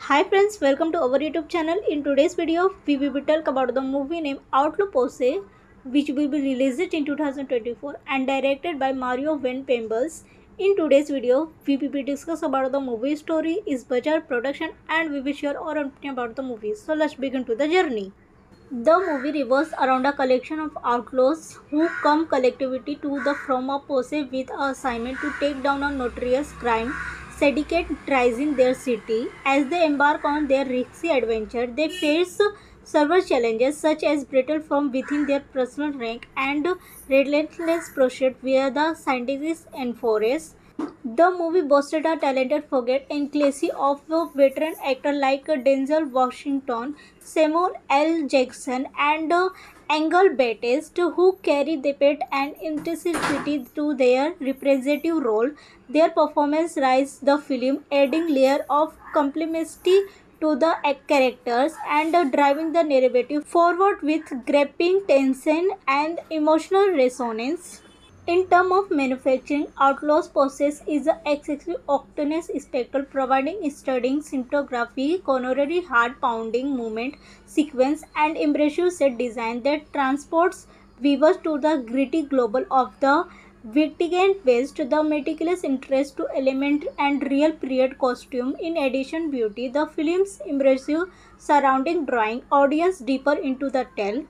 Hi friends, welcome to our YouTube channel. In today's video, we will be talk about the movie named Outlaw Pose, which will be released in 2024 and directed by Mario Van Peebles. In today's video, we will be discuss about the movie story, its budget, production, and we will share our opinion about the movie. So let's begin to the journey. The movie revolves around a collection of outlaws who come collectively to the from a pose with a assignment to take down a notorious crime syndicate terrorizing their city. As they embark on their risky adventure, they face several challenges such as battle from within their personal rank and relentless pursuit via the scientists and forests. The movie boasted a talented forget and classy of veteran actors like Denzel Washington, Samuel L. Jackson, and Angel Bassett, who carry the depth and intensity to their representative role. Their performance raised the film, adding layer of complexity to the characters and driving the narrative forward with gripping tension and emotional resonance. In terms of manufacturing, Outlaws Poses is an excessive octagonal spectacle providing stunning cinematography, coronary heart-pounding movement sequence, and impressive set design that transports viewers to the gritty global of the Victorian West. The meticulous interest to element and real period costume, in addition beauty, the film's immersive surrounding drawing audience deeper into the tale.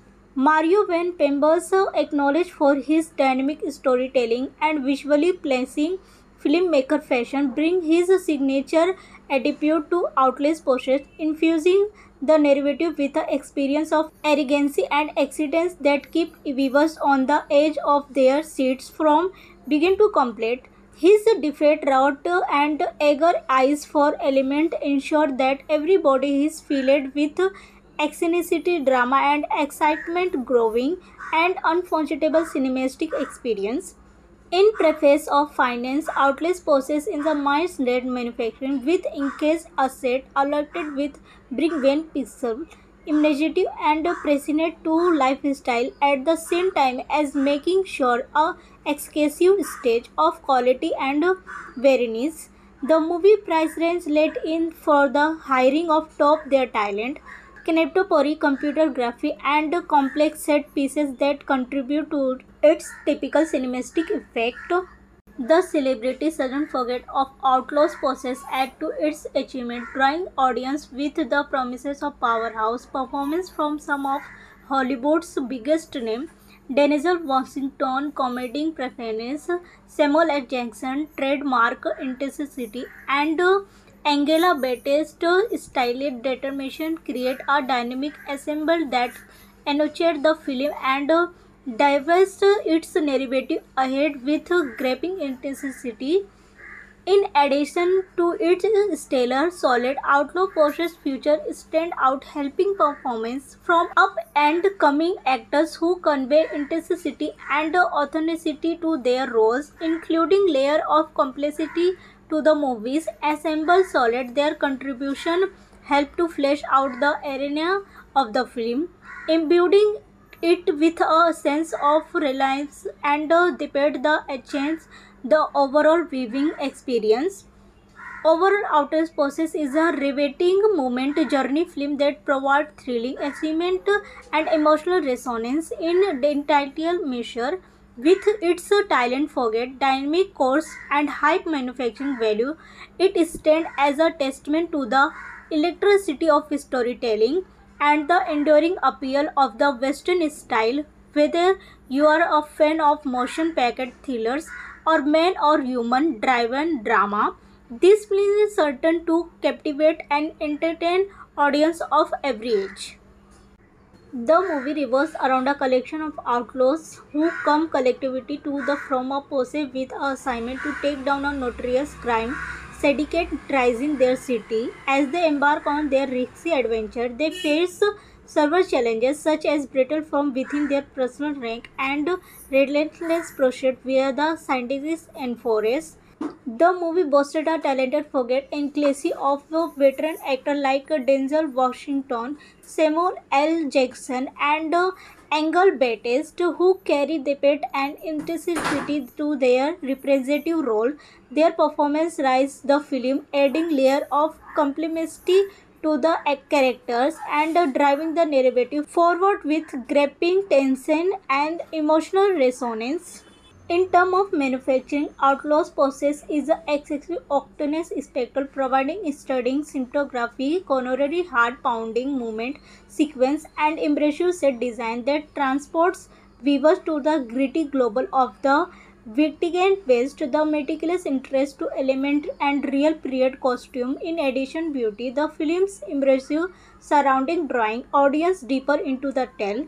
Mario Van Peebles, acknowledged for his dynamic storytelling and visually pleasing filmmaker fashion, brings his signature attitude to Outlaw's process, infusing the narrative with the experience of arrogancy and accidents that keep viewers on the edge of their seats from begin to complete. His defeat route and eager eyes for element ensure that everybody is filled with eccentricity, drama, and excitement, growing and unforgettable cinematic experience. In preface of finance, outlets poses in the mind's-led manufacturing with encased asset allotted with brilliant pixel, imaginative and prescient to lifestyle at the same time as making sure a exclusive stage of quality and variance. The movie price range let in for the hiring of top their talent, contemporary computer graphics, and complex set pieces that contribute to its typical cinematic effect. The celebrity doesn't forget of Outlaw's process add to its achievement, drawing audience with the promises of powerhouse performance from some of Hollywood's biggest names. Denzel Washington comedic preference, Samuel L. Jackson trademark intensity, and Angela Battista's stylish determination create a dynamic ensemble that ennoches the film and dives its narrative ahead with gripping intensity. In addition to its stellar, solid outlaw Porsche's future stand out helping performance from up and coming actors who convey intensity and authenticity to their roles, including layer of complexity to the movies assemble solid. Their contribution help to flesh out the arena of the film, imbuing it with a sense of reliance and depend the chance the overall viewing experience. Overall, Outer Spaces is a riveting moment journey film that provides thrilling achievement and emotional resonance in the entire measure. With its talent forget, dynamic course, and high manufacturing value, it stands as a testament to the electricity of storytelling and the enduring appeal of the Western style. Whether you are a fan of motion-packed thrillers or man or human-driven drama, this film is certain to captivate and entertain audience of every age. The movie revolves around a collection of outlaws who come collectively to the from a pose with a assignment to take down a notorious crime syndicate terrorizing their city. As they embark on their risky adventure, they face several challenges such as battle from within their personal rank and relentless pursuit via the scientists and forests. The movie boasted a talented forget and classy of veteran actors like Denzel Washington, Samuel L. Jackson, and Engelbartists who carry depth and intensity to their representative role. Their performance raise the film, adding layer of complexity to the characters and driving the narrative forward with gripping tension and emotional resonance. In terms of manufacturing, Outlaws Process is an excessive octagonal spectacle providing stunning cinematography, coronary heart-pounding movement sequence, and impressive set design that transports viewers to the gritty global of the Victorian West. The meticulous interest to element and real period costume, in addition beauty, the film's immersive surrounding drawing audience deeper into the tale.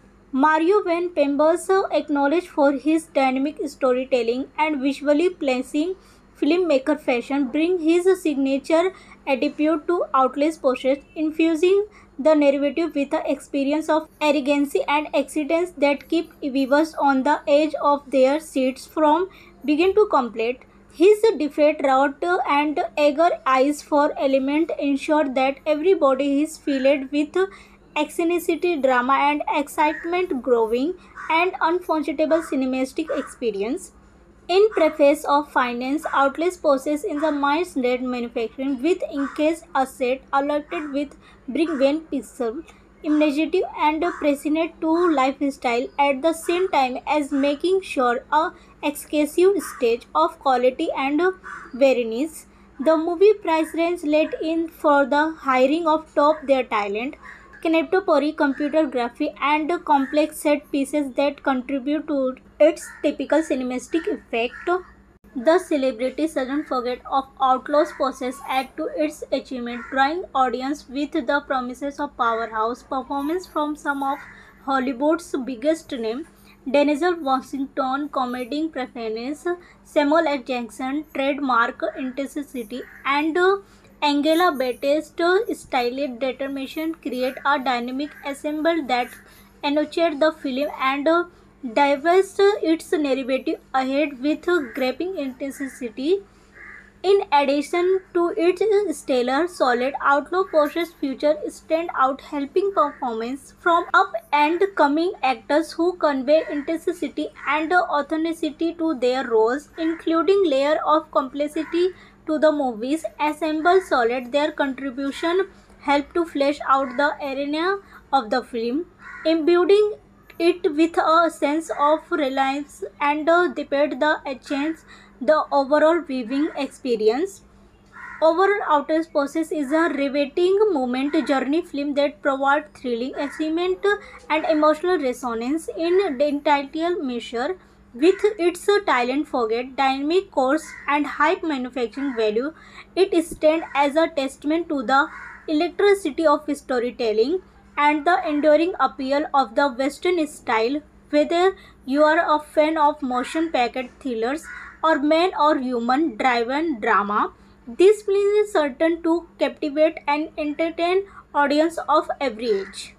Mario Van Peebles, acknowledged for his dynamic storytelling and visually pleasing filmmaker fashion, brings his signature attitude to Outlaw's Process, infusing the narrative with an experience of arrogancy and accidents that keep viewers on the edge of their seats from begin to complete. His defeat route and eager eyes for element ensure that everybody is filled with eccentricity, drama, and excitement, growing and unforgettable cinematic experience. In preface of finance, outlets process in the mind's-led manufacturing with encased asset allotted with bring-when pixel, imaginative and prescient to lifestyle at the same time as making sure a excessive stage of quality and variance. The movie price range let in for the hiring of top their talent, contemporary computer graphics, and complex set pieces that contribute to its typical cinematic effect. The celebrity doesn't forget of Outlaw's process add to its achievement, drawing audience with the promises of powerhouse performance from some of Hollywood's biggest names. Denzel Washington comedic preference, Samuel L. Jackson trademark intensity, and Angela Battista's stylish determination create a dynamic ensemble that ennoches the film and divides its narrative ahead with gripping intensity. In addition to its stellar, solid outlaw process feature stand out helping performance from up and coming actors who convey intensity and authenticity to their roles, including layer of complexity to the movies assemble solid. Their contribution help to flesh out the arena of the film, imbuing it with a sense of reliance and depend the enhance the overall viewing experience. Overall, Outer Process is a riveting moment journey film that provides thrilling achievement and emotional resonance in the entire measure. With its talent forget, dynamic course, and high manufacturing value, it stands as a testament to the electricity of storytelling and the enduring appeal of the Western style. Whether you are a fan of motion-packed thrillers or man or human-driven drama, this film is certain to captivate and entertain audience of every age.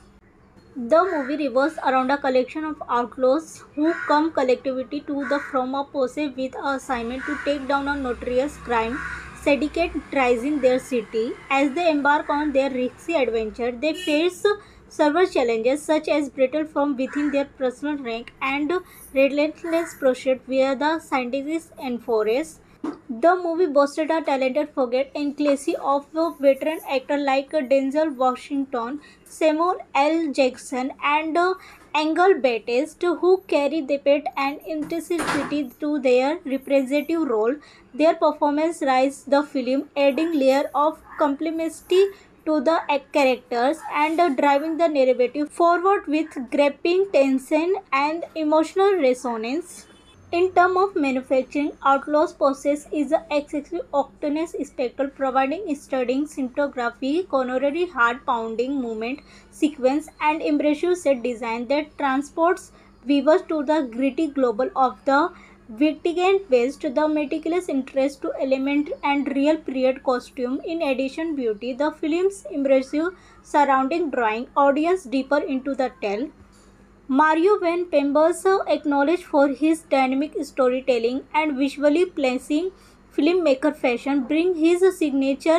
The movie revolves around a collection of outlaws who come collectively to the from a posse with a assignment to take down a notorious crime syndicate terrorizing their city. As they embark on their risky adventure, they face several challenges such as battle from within their personal rank and relentless pursuit via the scientists and forests. The movie boasted a talented forget and classy of veteran actors like Denzel Washington, Samuel L. Jackson, and Angel Batiste, who carry depth and intensity to their representative role. Their performance raise the film, adding layer of complexity to the characters and driving the narrative forward with gripping tension and emotional resonance. In terms of manufacturing, Outlaws Process is an excessive octagonal spectacle providing stunning cinematography, coronary heart-pounding movement sequence, and impressive set design that transports viewers to the gritty global of the Victorian West. The meticulous interest to element and real period costume, in addition beauty, the film's immersive surrounding drawing audience deeper into the tale. Mario Van Peebles, acknowledged for his dynamic storytelling and visually pleasing filmmaker fashion, brings his signature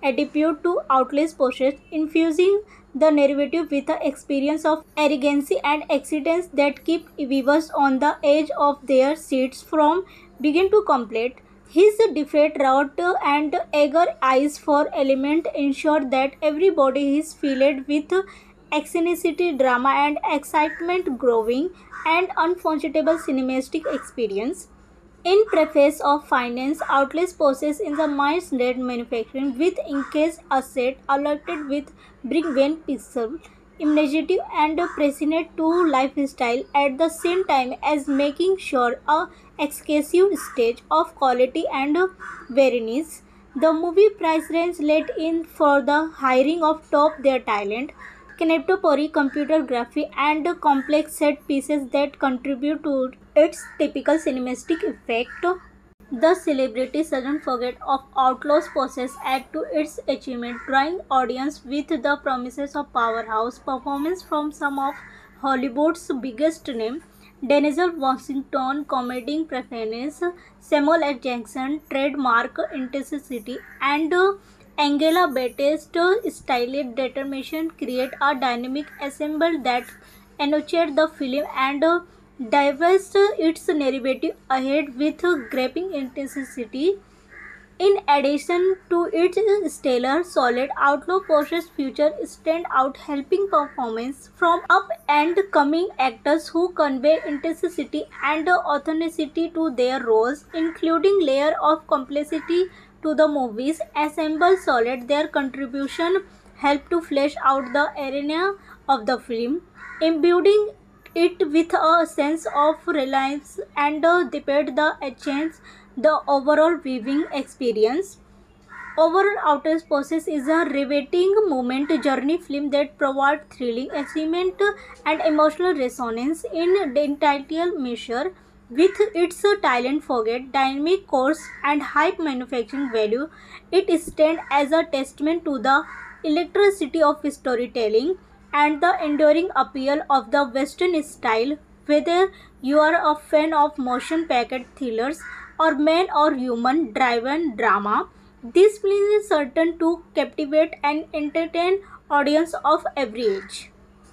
attitude to outlast poses, infusing the narrative with the experience of arrogancy and accidents that keep viewers on the edge of their seats from begin to complete. His defeat, rout, and eager eyes for element ensure that everybody is filled with eccentricity, drama, and excitement, growing and unforgettable cinematic experience. In preface of finance, outlets poses in the mind's net manufacturing with encased asset alerted with bring pixel, imaginative and passionate to lifestyle at the same time as making sure a exclusive stage of quality and variance. The movie price range let in for the hiring of top their talent, contemporary computer graphics and complex set pieces that contribute to its typical cinematic effect. The celebrity doesn't forget of Outlaw's process add to its achievement, drawing audience with the promises of powerhouse performance from some of Hollywood's biggest names. Denzel Washington comedic preference, Samuel L. Jackson trademark intensity, and Angela Battista's stylish determination create a dynamic ensemble that enriched the film and diverse its narrative ahead with gripping intensity. In addition to its stellar, solid outlaw Porsche's future stand out helping performance from up and coming actors who convey intensity and authenticity to their roles, including layer of complexity to the movies assemble solid. Their contribution help to flesh out the arena of the film, imbuing it with a sense of reliance and depend the chance the overall viewing experience. Overall, Outer Spaces is a riveting moment journey film that provides thrilling achievement and emotional resonance in the entire measure. With its talent forget, dynamic course and high manufacturing value, it stands as a testament to the electricity of storytelling and the enduring appeal of the Western style. Whether you are a fan of motion-packed thrillers or man or human driven drama, this film is certain to captivate and entertain audience of every age.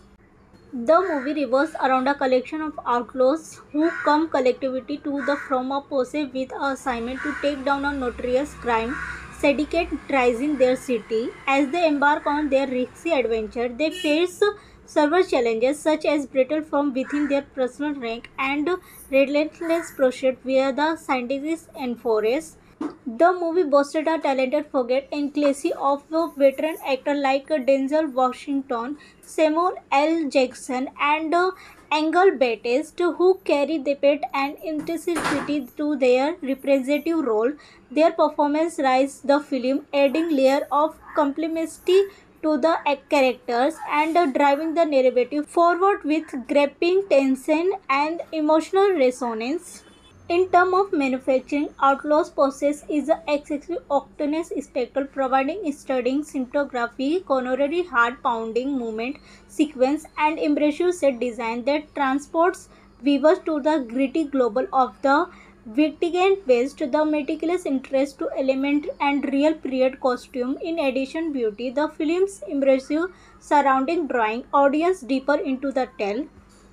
The movie revolves around a collection of outlaws who come collectively to the from a pose with a assignment to take down a notorious crime syndicate terrorizing their city. As they embark on their risky adventure, they face several challenges such as battle from within their personal rank and relentless pursuit via the scientists and forests. The movie boasted a talented forget and classy of veteran actors like Denzel Washington, Samuel L. Jackson, and Angel Battista, who carry depth and intensity to their representative role. Their performance rise the film, adding layer of complexity to the characters and driving the narrative forward with gripping tension and emotional resonance. In terms of manufacturing, Outlaws Process is an excessive octagonal spectacle providing stunning cinematography, coronary heart-pounding movement sequence, and impressive set design that transports viewers to the gritty global of the Victorian West. The meticulous interest to element and real period costume, in addition beauty, the film's immersive surrounding drawing audience deeper into the tale.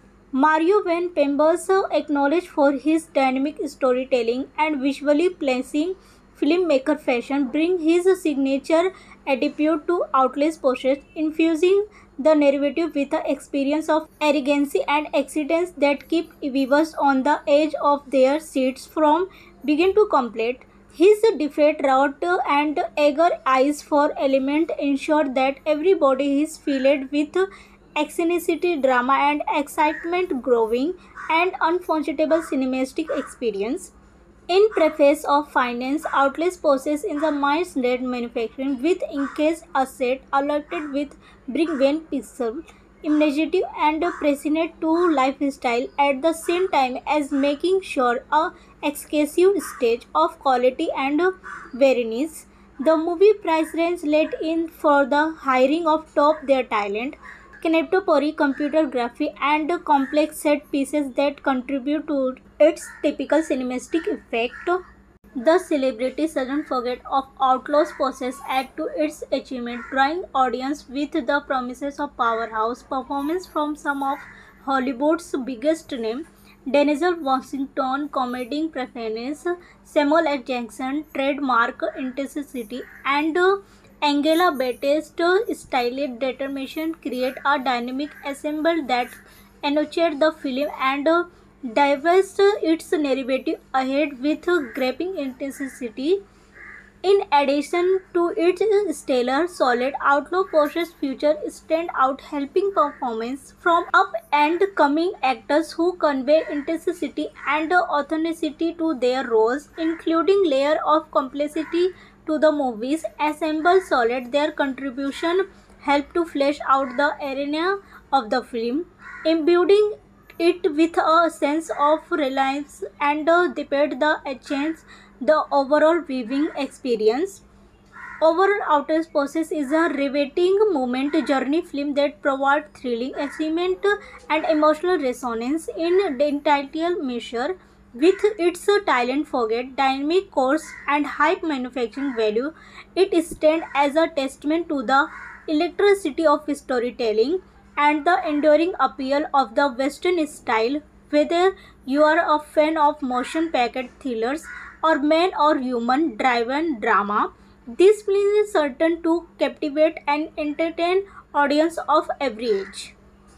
Mario Van Peebles, acknowledged for his dynamic storytelling and visually pleasing filmmaker fashion, brings his signature attitude to outlast poses, infusing the narrative with the experience of arrogancy and accidents that keep viewers on the edge of their seats from begin to complete. His defeat, rout, and eager eyes for element ensure that everybody is filled with eccentricity, drama, and excitement, growing and unforgettable cinematic experience. In preface of finance, outlets poses in the mind's net manufacturing with encased asset alerted with bring pixel, imaginative and passionate to lifestyle at the same time as making sure a exclusive stage of quality and variance. The movie price range let in for the hiring of top their talent, contemporary computer graphics and complex set pieces that contribute to its typical cinematic effect. The celebrity sudden forget of Outlaw's process add to its achievement, drawing audience with the promises of powerhouse performance from some of Hollywood's biggest name. Denzel Washington comedic preference, Samuel L. Jackson trademark intensity, and Angela Battista's stylish determination create a dynamic ensemble that ennoches the film and diverse its narrative ahead with gripping intensity. In addition to its stellar, solid Outlaw Porsche's future stand out helping performance from up and coming actors who convey intensity and authenticity to their roles, including layer of complexity to the movies. Assemble solid, their contribution help to flesh out the arena of the film, imbuing it with a sense of reliance and depend the chance the overall viewing experience. Overall, Outer Process is a riveting moment journey film that provides thrilling achievement and emotional resonance in the entire measure. With its talent forget, dynamic course and high manufacturing value, it stands as a testament to the electricity of storytelling and the enduring appeal of the Western style. Whether you are a fan of motion-packed thrillers or man or human-driven drama, this film is certain to captivate and entertain audience of every age.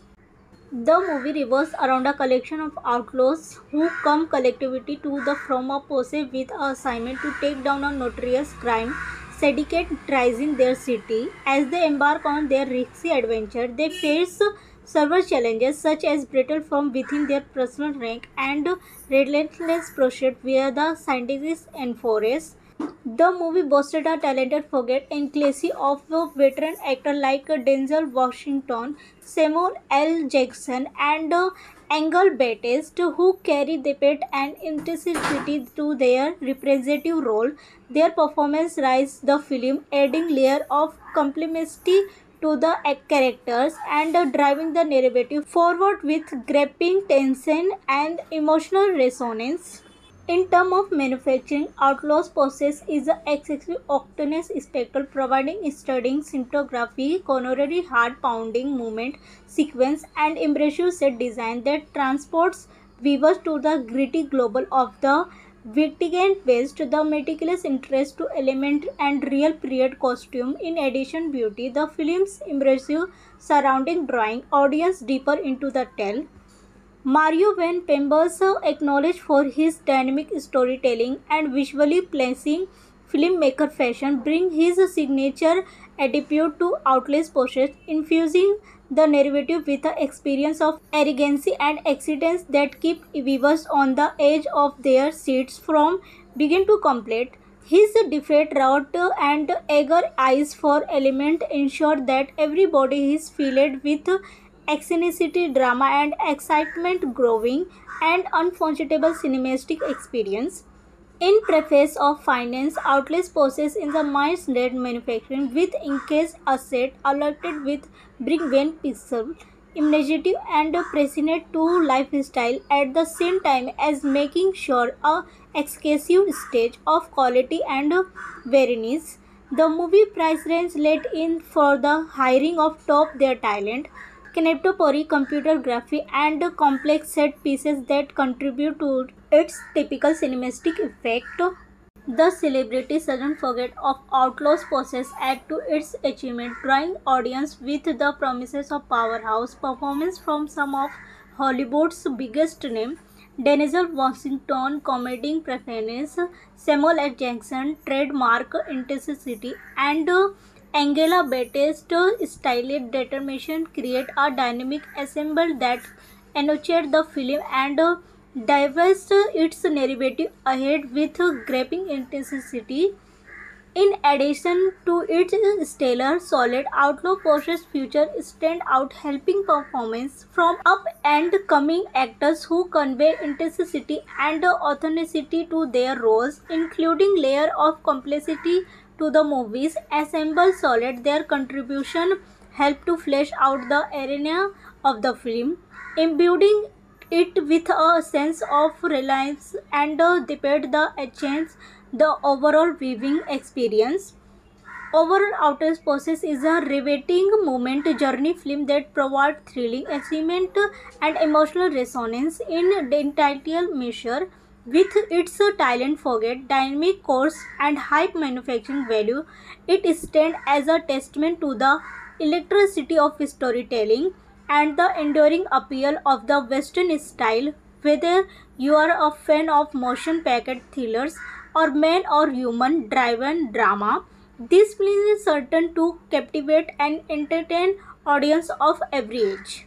The movie revolves around a collection of outlaws who come collectively to the from a posse with a assignment to take down a notorious crime syndicate rising their city. As they embark on their risky adventure, they face several challenges such as battle from within their personal rank and relentless pursuit via the scientists and forests. The movie boasted a talented forget and classy of veteran actors like Denzel Washington, Samuel L. Jackson, and Angel Battista, who carry depth and intensity to their representative role. Their performance rise the film, adding layer of complexity to the characters and driving the narrative forward with gripping tension and emotional resonance. In terms of manufacturing, Outlaw's process is an excessive octagonal spectacle providing stunning cinematography, coronary heart-pounding movement sequence, and impressive set design that transports viewers to the gritty global of the Victorian West. The meticulous interest to element and real period costume, in addition beauty, the film's immersive surrounding drawing audience deeper into the tale. Mario Van Peebles, acknowledged for his dynamic storytelling and visually pleasing filmmaker fashion, brings his signature attitude to Outlaw's process, infusing the narrative with the experience of arrogancy and accidents that keep viewers on the edge of their seats from begin to complete. His defeat route and eager eyes for element ensure that everybody is filled with eccentricity, drama, and excitement, growing and unforgettable cinematic experience. In preface of finance, outlets process in the minds-led manufacturing with encased asset allotted with bring-when pixel, imaginative and prescient to lifestyle at the same time as making sure a excessive stage of quality and variance. The movie price range let in for the hiring of top their talent, contemporary computer graphics, and complex set pieces that contribute to its typical cinematic effect. The celebrity sudden forget of Outlaw's process add to its achievement, drawing audience with the promises of powerhouse performance from some of Hollywood's biggest name. Denzel Washington comedic preference, Samuel L. Jackson trademark intensity, and Angela Battista's stylish determination create a dynamic ensemble that ennoches the film and diverse its narrative ahead with gripping intensity. In addition to its stellar, solid Outlaw Porsche's future stand out helping performance from up and coming actors who convey intensity and authenticity to their roles, including layer of complexity to the movies. Assemble solid, their contribution help to flesh out the arena of the film, imbuing it with a sense of reliance and depend the chance the overall viewing experience. Overall, Outer Spaces is a riveting moment journey film that provides thrilling achievement and emotional resonance in the entire measure. With its talent forget, dynamic course and high manufacturing value, it stands as a testament to the electricity of storytelling and the enduring appeal of the Western style. Whether you are a fan of motion-packed thrillers or man or human-driven drama, this film is certain to captivate and entertain audience of every age.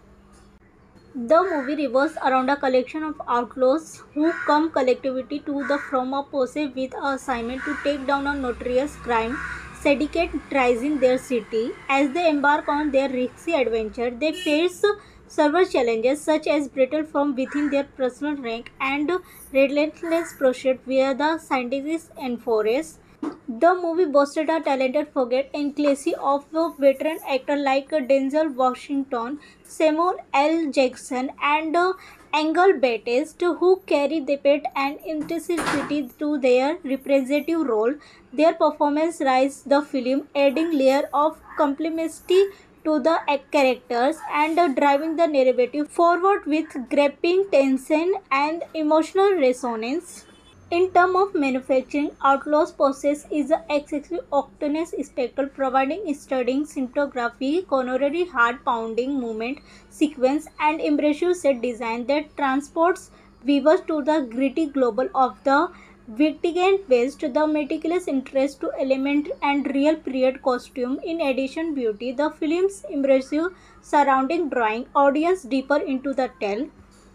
The movie revolves around a collection of outlaws who come collectively to the from a pose with a assignment to take down a notorious crime syndicate terrorizing their city. As they embark on their risky adventure, they face several challenges such as battle from within their personal rank and relentless pursuit via the scientists and forests. The movie boasted a talented forget inclusive of veteran actors like Denzel Washington, Samuel L. Jackson, and Angel Bassett, who carry depth and intensity to their representative role. Their performance raised the film, adding layer of complexity to the characters and driving the narrative forward with gripping tension and emotional resonance. In terms of manufacturing, Outlaws Process is an excessive octagonal spectacle providing stunning cinematography, coronary heart-pounding movement sequence, and impressive set design that transports viewers to the gritty global of the Victorian West. The meticulous interest to element and real period costume, in addition beauty, the film's immersive surrounding drawing audience deeper into the tale.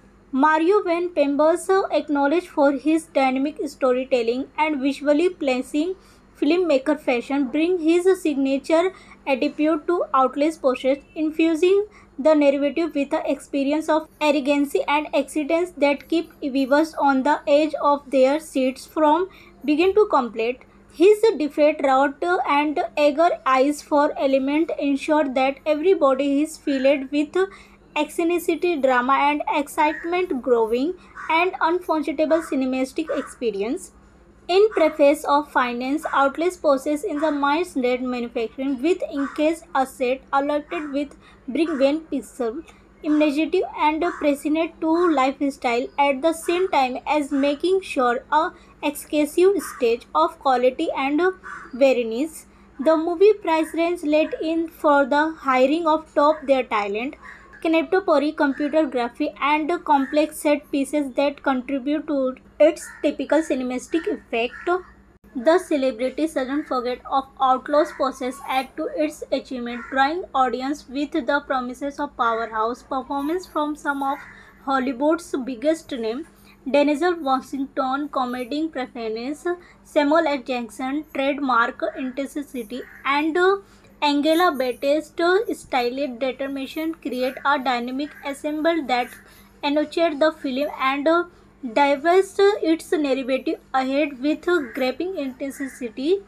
Mario Van Peebles, acknowledged for his dynamic storytelling and visually pleasing filmmaker fashion, brings his signature attitude to Outlaw's process, infusing the narrative with an experience of arrogancy and accidents that keep viewers on the edge of their seats from begin to complete. His defeat route and eager eyes for element ensure that everybody is filled with eccentricity, drama, and excitement, growing and unforgettable cinematic experience. In preface of finance, outlets process in the minds-led manufacturing with encased asset allotted with bring-when pixel, imaginative and prescient to lifestyle at the same time as making sure a excessive stage of quality and variness. The movie price range let in for the hiring of top their talent, contemporary computer graphics, and complex set pieces that contribute to its typical cinematic effect. The celebrity doesn't forget of Outlaw's process add to its achievement, drawing audience with the promises of powerhouse performance from some of Hollywood's biggest names. Denzel Washington comedic performance, Samuel L. Jackson trademark intensity, and Angela Battista's stylish determination create a dynamic ensemble that ennoches the film and divides its narrative ahead with gripping intensity.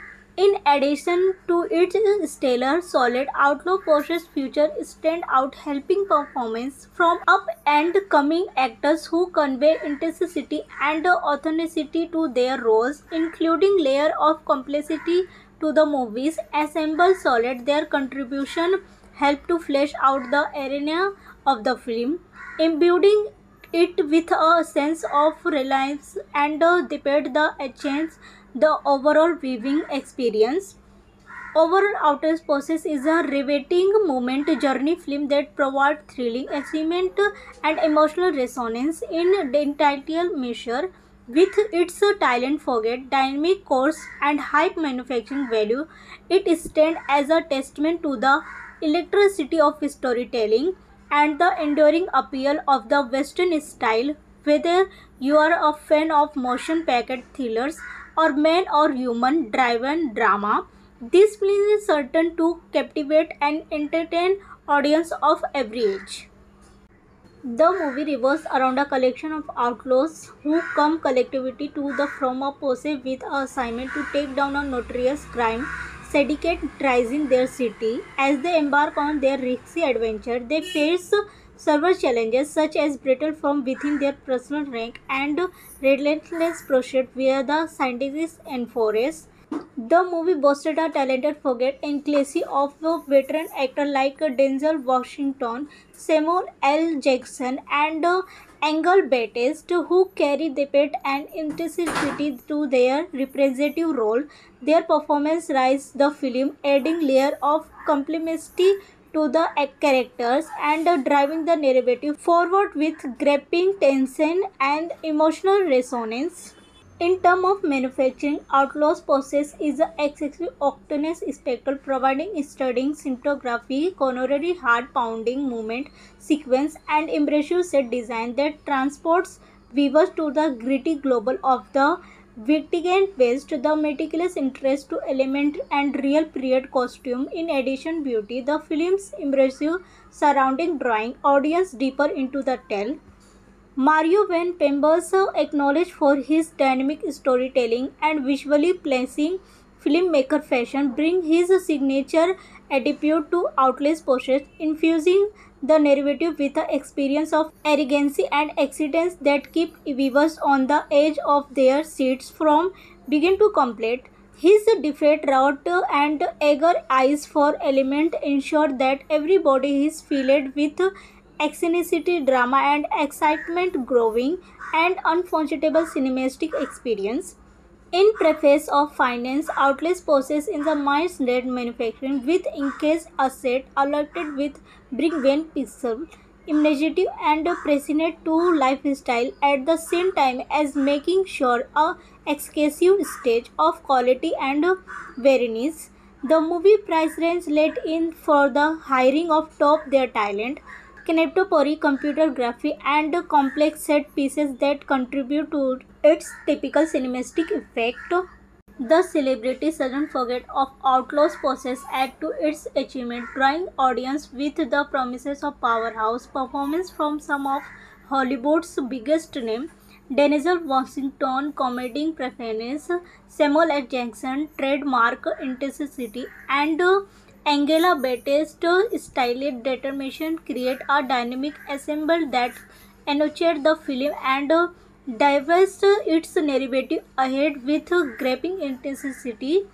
In addition to its stellar, solid outlaw process feature stand out helping performance from up and coming actors who convey intensity and authenticity to their roles, including layer of complexity to the movies assemble solid. Their contribution help to flesh out the arena of the film, imbuing it with a sense of reliance and depend the chance the overall viewing experience. Overall, Outer Spaces is a riveting moment journey film that provides thrilling achievement and emotional resonance in the entire measure. With its talent forget, dynamic course, and high manufacturing value, it stands as a testament to the electricity of storytelling and the enduring appeal of the Western style. Whether you are a fan of motion-packed thrillers or man or human-driven drama, this film is certain to captivate and entertain audience of every age. The movie revolves around a collection of outlaws who come collectively to the from a pose with a assignment to take down a notorious crime syndicate terrorizing their city. As they embark on their risky adventure, they face several challenges such as battle from within their personal rank and relentless pursuit via the scientists and forests. The movie boasted a talented forget and classy of veteran actors like Denzel Washington, Samuel L. Jackson, and Angel Bassett, who carry the depth and intensity to their representative role. Their performance raised the film, adding layer of complexity to the characters and driving the narrative forward with gripping tension and emotional resonance. In terms of manufacturing, Outlaws Process is an excessive octagonal spectacle providing stunning cinematography, coronary heart-pounding movement sequence, and impressive set design that transports viewers to the gritty global of the Victorian West. The meticulous interest to element and real period costume, in addition beauty, the film's immersive surrounding drawing audience deeper into the tale. Mario Van Peebles, acknowledged for his dynamic storytelling and visually pleasing filmmaker fashion, brings his signature attitude to Outlaw's process, infusing the narrative with an experience of arrogancy and accidents that keep viewers on the edge of their seats from begin to complete. His defeat route and eager eyes for element ensure that everybody is filled with eccentricity, drama, and excitement, growing and unforgettable cinematic experience. In preface of finance, outlets process in the mind's-led manufacturing with encased asset allotted with bring-when pixel, imaginative and prescient to lifestyle at the same time as making sure a excessive stage of quality and variness. The movie price range let in for the hiring of top their talent, contemporary computer graphics, and complex set pieces that contribute to its typical cinematic effect. The celebrity doesn't forget of Outlaw's process add to its achievement, drawing audience with the promises of powerhouse performance from some of Hollywood's biggest names. Denzel Washington comedic preference, Samuel L. Jackson trademark intensity, and Angela Battista's stylish determination create a dynamic ensemble that ennoches the film and divides its narrative ahead with gripping intensity.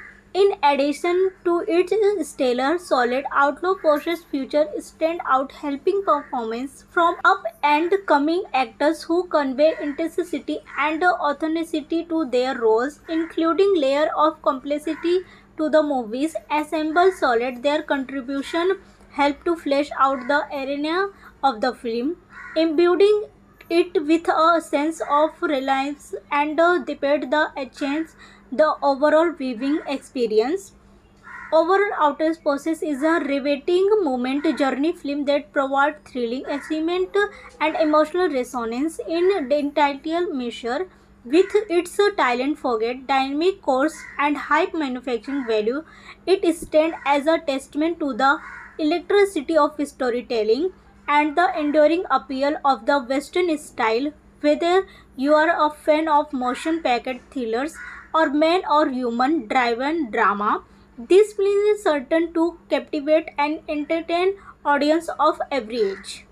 In addition to its stellar, solid outlaw process feature stand out helping performance from up and coming actors who convey intensity and authenticity to their roles, including layer of complexity to the movies assemble solid. Their contribution help to flesh out the arena of the film, imbuing it with a sense of reliance and depend the chance the overall viewing experience. Overall, Outer Process is a riveting moment journey film that provides thrilling achievement and emotional resonance in the entire measure. With its talent forget, dynamic course, and high manufacturing value, it stands as a testament to the electricity of storytelling and the enduring appeal of the Western style. Whether you are a fan of motion-packed thrillers or man or human-driven drama, this film is certain to captivate and entertain audience of every age.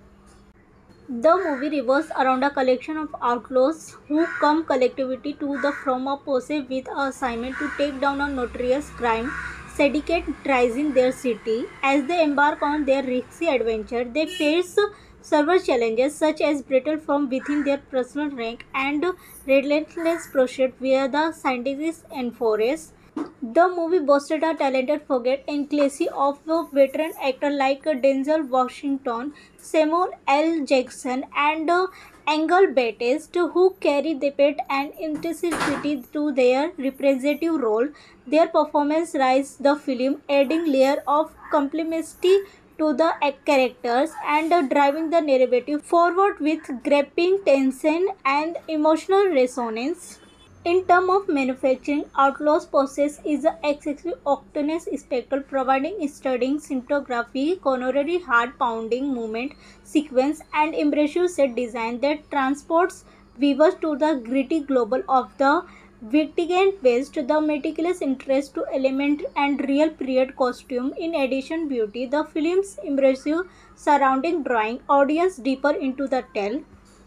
The movie revolves around a collection of outlaws who come collectively to the from a posse with a assignment to take down a notorious crime syndicate terrorizing their city. As they embark on their risky adventure, they face several challenges such as battle from within their personal rank and relentless pursuit via the scientists and forests. The movie boasted a talented forget and classy of veteran actors like Denzel Washington, Samuel L. Jackson, and Angel Bassett, who carry the depth and intensity to their representative role. Their performance raised the film, adding layer of complexity to the characters and driving the narrative forward with gripping tension and emotional resonance. In terms of manufacturing, Outlaws Process is an excessive octagonal spectacle providing stunning cinematography, coronary heart-pounding movement sequence, and impressive set design that transports viewers to the gritty global of the Victigant-based, the meticulous interest to element and real period costume. In addition, beauty, the film's immersive surrounding drawing audience deeper into the tale.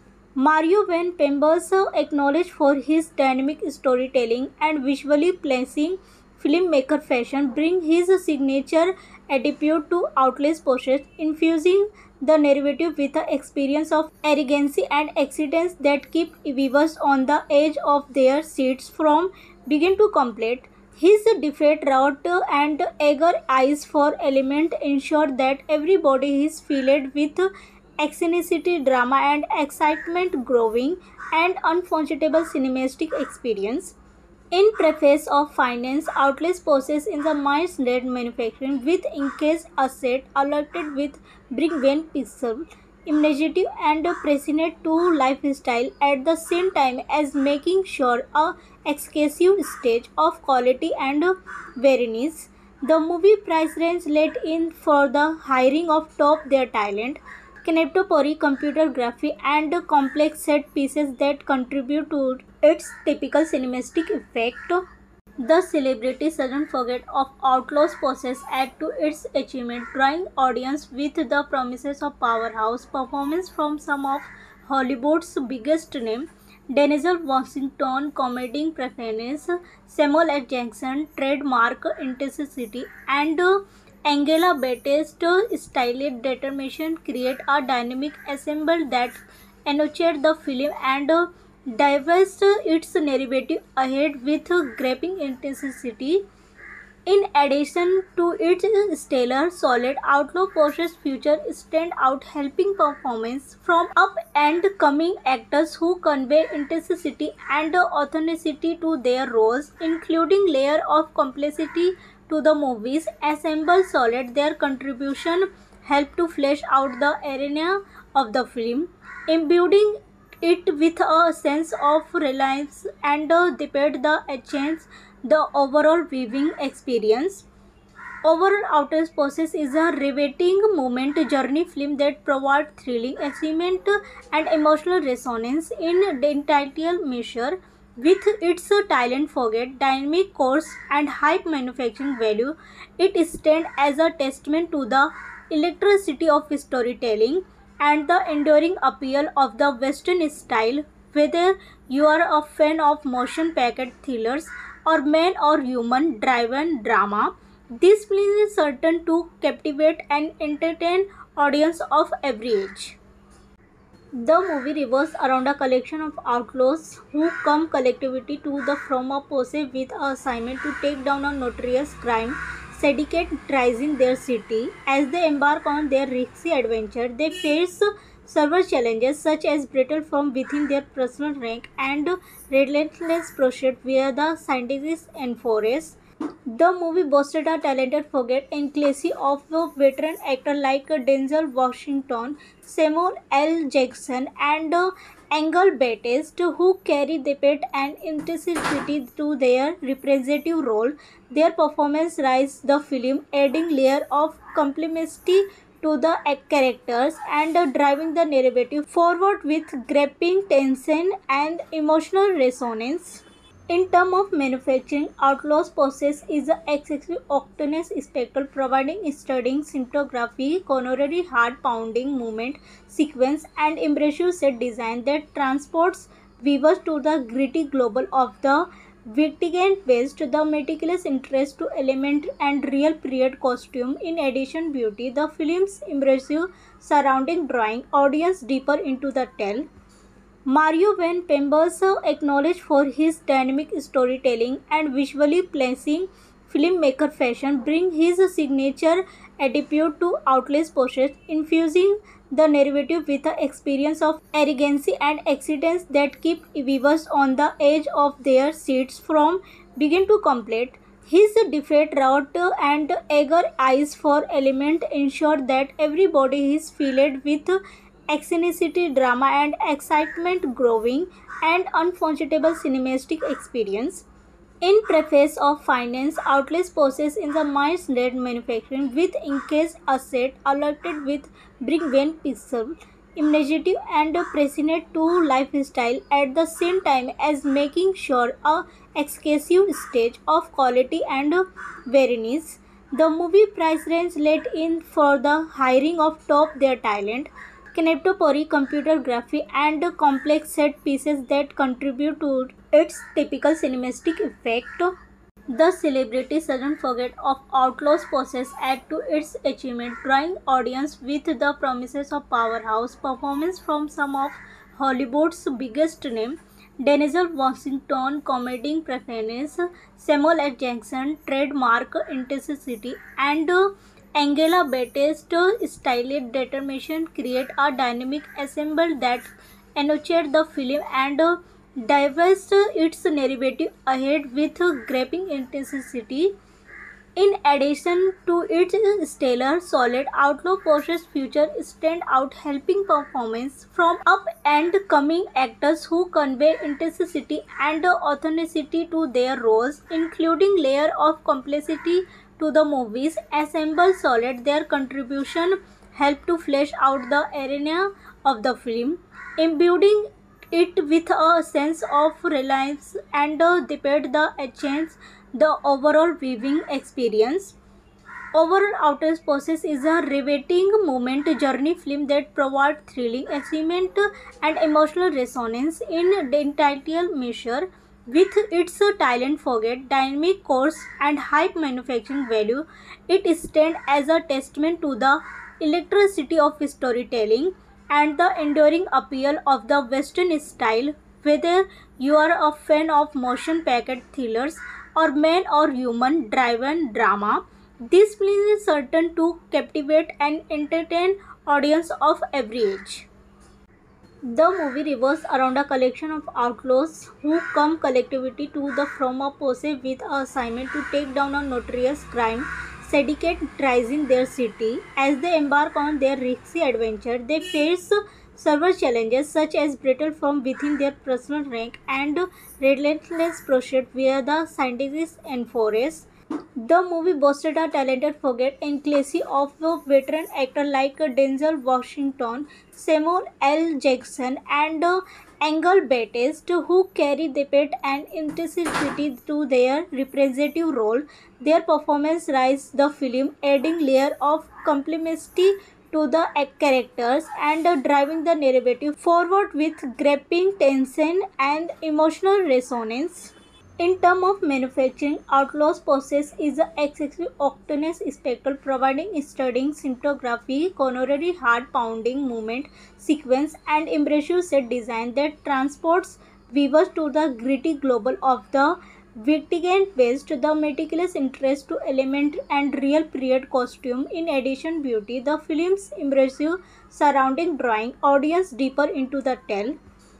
Mario Van Peebles, acknowledged for his dynamic storytelling and visually pleasing filmmaker fashion, brings his signature attitude to outlast process, infusing the narrative with an experience of arrogancy and accidents that keep viewers on the edge of their seats from begin to complete. His defeat route and eager eyes for element ensure that everybody is filled with eccentricity, drama, and excitement, growing and unforgettable cinematic experience. In preface of finance outlets process in the mind's net manufacturing with encased asset allotted with bring pixel imaginative and prescient to lifestyle at the same time as making sure a exclusive stage of quality and variness. The movie price range let in for the hiring of top their talent, contemporary computer graphics and complex set pieces that contribute to its typical cinematic effect. The celebrity doesn't forget of Outlaw's process add to its achievement, drawing audience with the promises of powerhouse performance from some of Hollywood's biggest names. Denzel Washington comedic preference, Samuel L. Jackson trademark intensity, and Angela Battista's stylish determination create a dynamic ensemble that ennoches the film and diverts its narrative ahead with gripping intensity. In addition to its stellar, solid outlaw Porsche's future stand out helping performance from up and coming actors who convey intensity and authenticity to their roles, including layer of complexity to the movie's ensemble solid. Their contribution help to flesh out the arena of the film, imbuing it with a sense of reliance and depend the enhance the overall viewing experience. Overall, Outer Process is a riveting moment journey film that provides thrilling achievement and emotional resonance in the entire measure. With its talent forget, dynamic course and high manufacturing value, it stands as a testament to the electricity of storytelling and the enduring appeal of the Western style. Whether you are a fan of motion-packed thrillers or man or human driven drama, this film is certain to captivate and entertain audience of every age. The movie revolves around a collection of outlaws who come collectively to the from a posse with a assignment to take down a notorious crime syndicate terrorizing their city. As they embark on their risky adventure, they face several challenges such as battle from within their personal rank and relentless pursuit via the scientists and forests. The movie boasted a talented forget and classy of veteran actors like Denzel Washington, Samuel L. Jackson, and Angel Battista, who carry depth and intensity to their representative role. Their performance rise the film, adding layer of complexity to the characters and driving the narrative forward with gripping tension and emotional resonance. In terms of manufacturing, Outlaw's process is an excessive octagonal spectacle providing stunning cinematography, coronary heart-pounding movement sequence, and impressive set design that transports viewers to the gritty global of the Victigant-based, the meticulous interest to element and real period costume. In addition, beauty, the film's immersive surrounding drawing audience deeper into the tale. Mario Van Peebles, acknowledged for his dynamic storytelling and visually pleasing filmmaker fashion, brings his signature attitude to outlast process, infusing the narrative with an experience of arrogancy and accidents that keep viewers on the edge of their seats from begin to complete. His defeat route and eager eyes for element ensure that everybody is filled with eccentricity, drama, and excitement, growing and unforgettable cinematic experience. In preface of finance outlets process in the mind's net manufacturing with encased asset allotted with bring pixel imaginative and passionate to lifestyle at the same time as making sure a excessive stage of quality and variance. The movie price range let in for the hiring of top their talent, contemporary computer graphy and complex set pieces that contribute to its typical cinematic effect. The celebrity doesn't forget of Outlaw's process add to its achievement, drawing audience with the promises of powerhouse performance from some of Hollywood's biggest names. Denzel Washington comedic preference, Samuel L. Jackson trademark intensity, and Angela Battista's stylish determination create a dynamic ensemble that enriched the film and diverse its narrative ahead with gripping intensity. In addition to its stellar, solid Outlaw Porsche's future stand out helping performance from up and coming actors who convey intensity and authenticity to their roles, including layer of complexity to the movies assemble solid. Their contribution help to flesh out the arena of the film, imbuing it with a sense of reliance and depend the enhance the overall viewing experience. Overall, Outer Process is a riveting moment journey film that provides thrilling achievement and emotional resonance in the entire measure. With its talent forget, dynamic course and high manufacturing value, it stands as a testament to the electricity of storytelling and the enduring appeal of the Western style. Whether you are a fan of motion-packed thrillers or man or human-driven drama, this film is certain to captivate and entertain audience of every age. The movie revolves around a collection of outlaws who come collectively to the from a posse with a assignment to take down a notorious crime syndicate rising their city. As they embark on their risky adventure, they face several challenges such as battle from within their personal rank and relentless pursuit via the scientists and forests. The movie boasted a talented forget and classy of veteran actors like Denzel Washington, Samuel L. Jackson, and Angel Battista, who carry the depth and intensity to their representative role. Their performance rise the film, adding layer of complexity to the characters and driving the narrative forward with gripping tension and emotional resonance. In terms of manufacturing, Outlaw's process is an excessive octagonal spectacle providing stunning cinematography, coronary heart-pounding movement sequence, and impressive set design that transports viewers to the gritty global of the Victorian West. The meticulous interest to element and real period costume, in addition beauty, the film's immersive surrounding drawing audience deeper into the tale.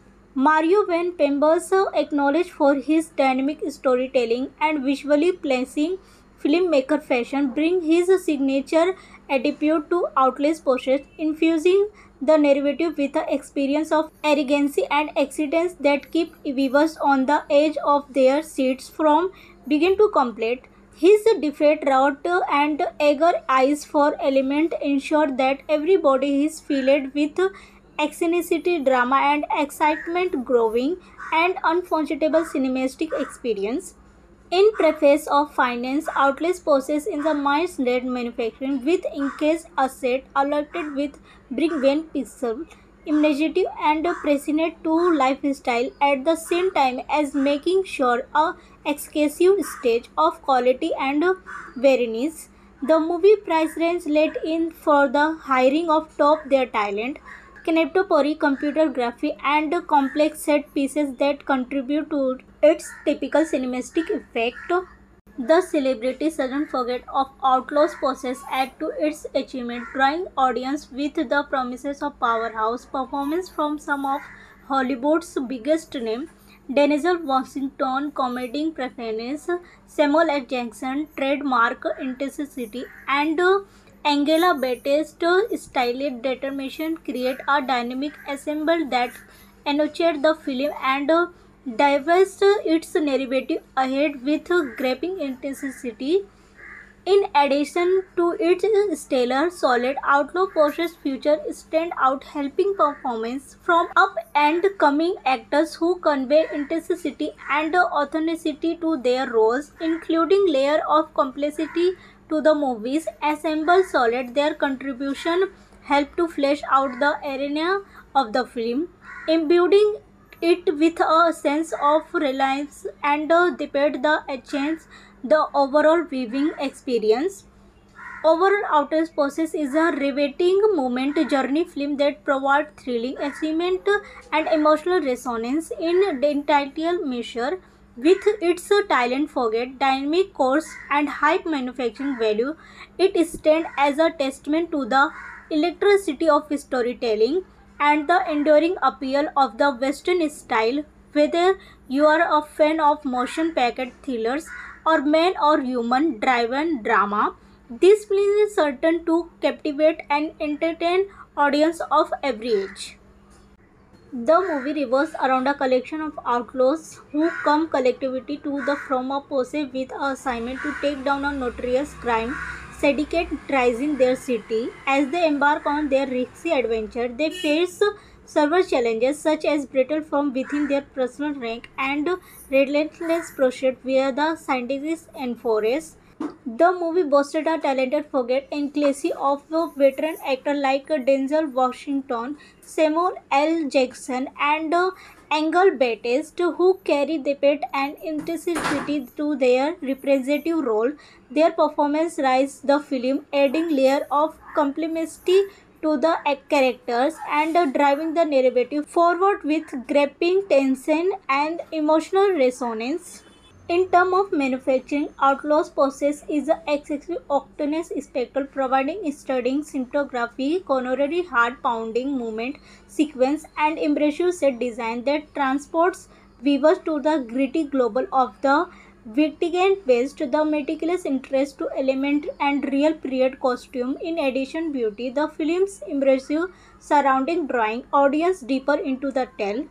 Mario Van Peebles, acknowledged for his dynamic storytelling and visually pleasing filmmaker fashion, brings his signature attitude to Outlaw's process, infusing the narrative with an experience of arrogancy and accidents that keep viewers on the edge of their seats from begin to complete. His defeat route and eager eyes for element ensure that everybody is filled with eccentricity, drama, and excitement, growing and unforgettable cinematic experience. In preface of finance, outlets process in the minds-led manufacturing with encased asset allotted with bring-when pixel, imaginative and passionate to lifestyle at the same time as making sure a excessive stage of quality and variance. The movie price range let in for the hiring of top their talent, contemporary computer graphy and complex set pieces that contribute to its typical cinematic effect. The celebrity doesn't forget of Outlaw's process add to its achievement, drawing audience with the promises of powerhouse performance from some of Hollywood's biggest names. Denzel Washington comedic preference, Samuel L. Jackson trademark intensity, and Angela Battista's stylish determination create a dynamic ensemble that enriched the film and diverse its narrative ahead with gripping intensity. In addition to its stellar, solid outlook, Porsche's future stand out, helping performance from up and coming actors who convey intensity and authenticity to their roles, including layer of complexity to the movies. Assemble solid, their contribution help to flesh out the arena of the film, imbuing it with a sense of reliance and depend the essence the overall viewing experience. Overall, Outer Spaces is a riveting moment journey film that provides thrilling achievement and emotional resonance in the entire measure. With its talent, forget, dynamic course, and high manufacturing value, it stands as a testament to the electricity of storytelling and the enduring appeal of the Western style. Whether you are a fan of motion-packed thrillers or man or human-driven drama, this film is certain to captivate and entertain audience of every age. The movie revolves around a collection of outlaws who come collectively to the from a pose with a assignment to take down a notorious crime syndicate rising their city. As they embark on their risky adventure, they face several challenges such as battle from within their personal rank and relentless pursuit via the scientists and forests. The movie boasted a talented forget and classy of veteran actors like Denzel Washington, Samuel L. Jackson, and Angel Bassett, who carry the depth and intensity to their representative role. Their performance rise the film, adding layer of complexity to the characters and driving the narrative forward with gripping tension and emotional resonance. In terms of manufacturing, Outlaws Process is an excessive octagonal spectacle providing stunning cinematography, coronary heart-pounding movement sequence, and impressive set design that transports viewers to the gritty global of the Victorian West. The meticulous interest to element and real period costume, in addition beauty, the film's immersive surrounding drawing audience deeper into the tale.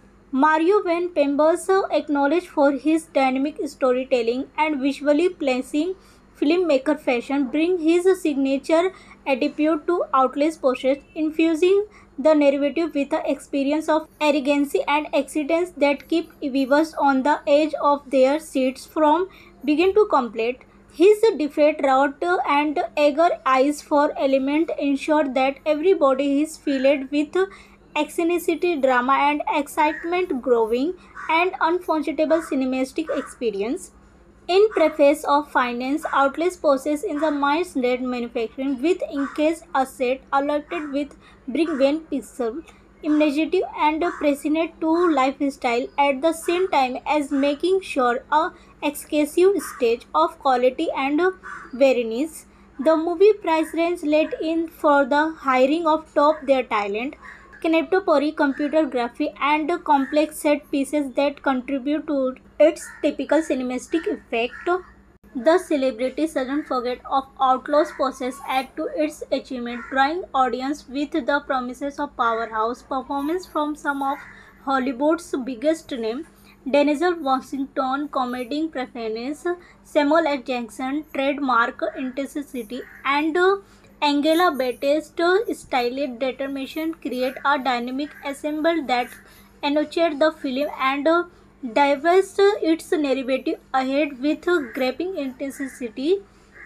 Mario Van Peebles, acknowledged for his dynamic storytelling and visually pleasing filmmaker fashion, brings his signature attitude to Outlaw's process, infusing the narrative with an experience of arrogancy and accidents that keep viewers on the edge of their seats from begin to complete. His defeat route and eager eyes for element ensure that everybody is filled with eccentricity, drama, and excitement, growing and unforgettable cinematic experience. In preface of finance, outlets process in the minds-led manufacturing with encased asset allotted with bring-when pixel, imaginative and prescient to lifestyle at the same time as making sure a excessive stage of quality and variness. The movie price range let in for the hiring of top their talent, contemporary computer graphics, and complex set pieces that contribute to its typical cinematic effect. The celebrity doesn't forget of Outlaw's process add to its achievement, drawing audience with the promises of powerhouse performance from some of Hollywood's biggest names. Denzel Washington comedic performance, Samuel L. Jackson trademark intensity, and Angela Battista's stylish determination create a dynamic ensemble that ennoches the film and diverse its narrative ahead with gripping intensity.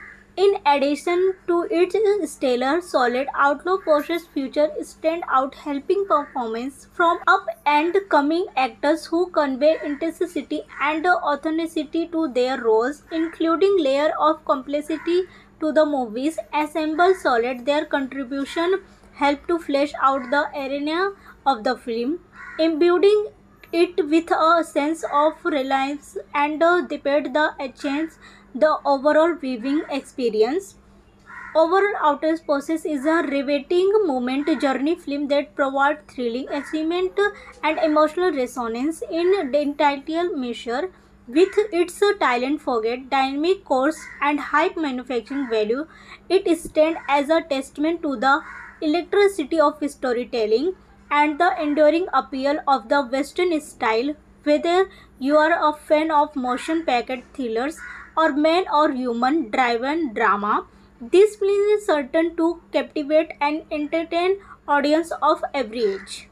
In addition to its stellar, solid outlook, Porsche's future stand out, helping performance from up and coming actors who convey intensity and authenticity to their roles, including layer of complexity to the movies. Assemble solid, their contribution help to flesh out the arena of the film, imbuing it with a sense of reliance and depend the essence the overall viewing experience. Overall, Outer Spaces is a riveting moment journey film that provides thrilling achievement and emotional resonance in the entire measure. With its talent, forget, dynamic course, and high manufacturing value, it stands as a testament to the electricity of storytelling and the enduring appeal of the Western style. Whether you are a fan of motion-packed thrillers or man or human driven drama. This film is certain to captivate and entertain audience of every age.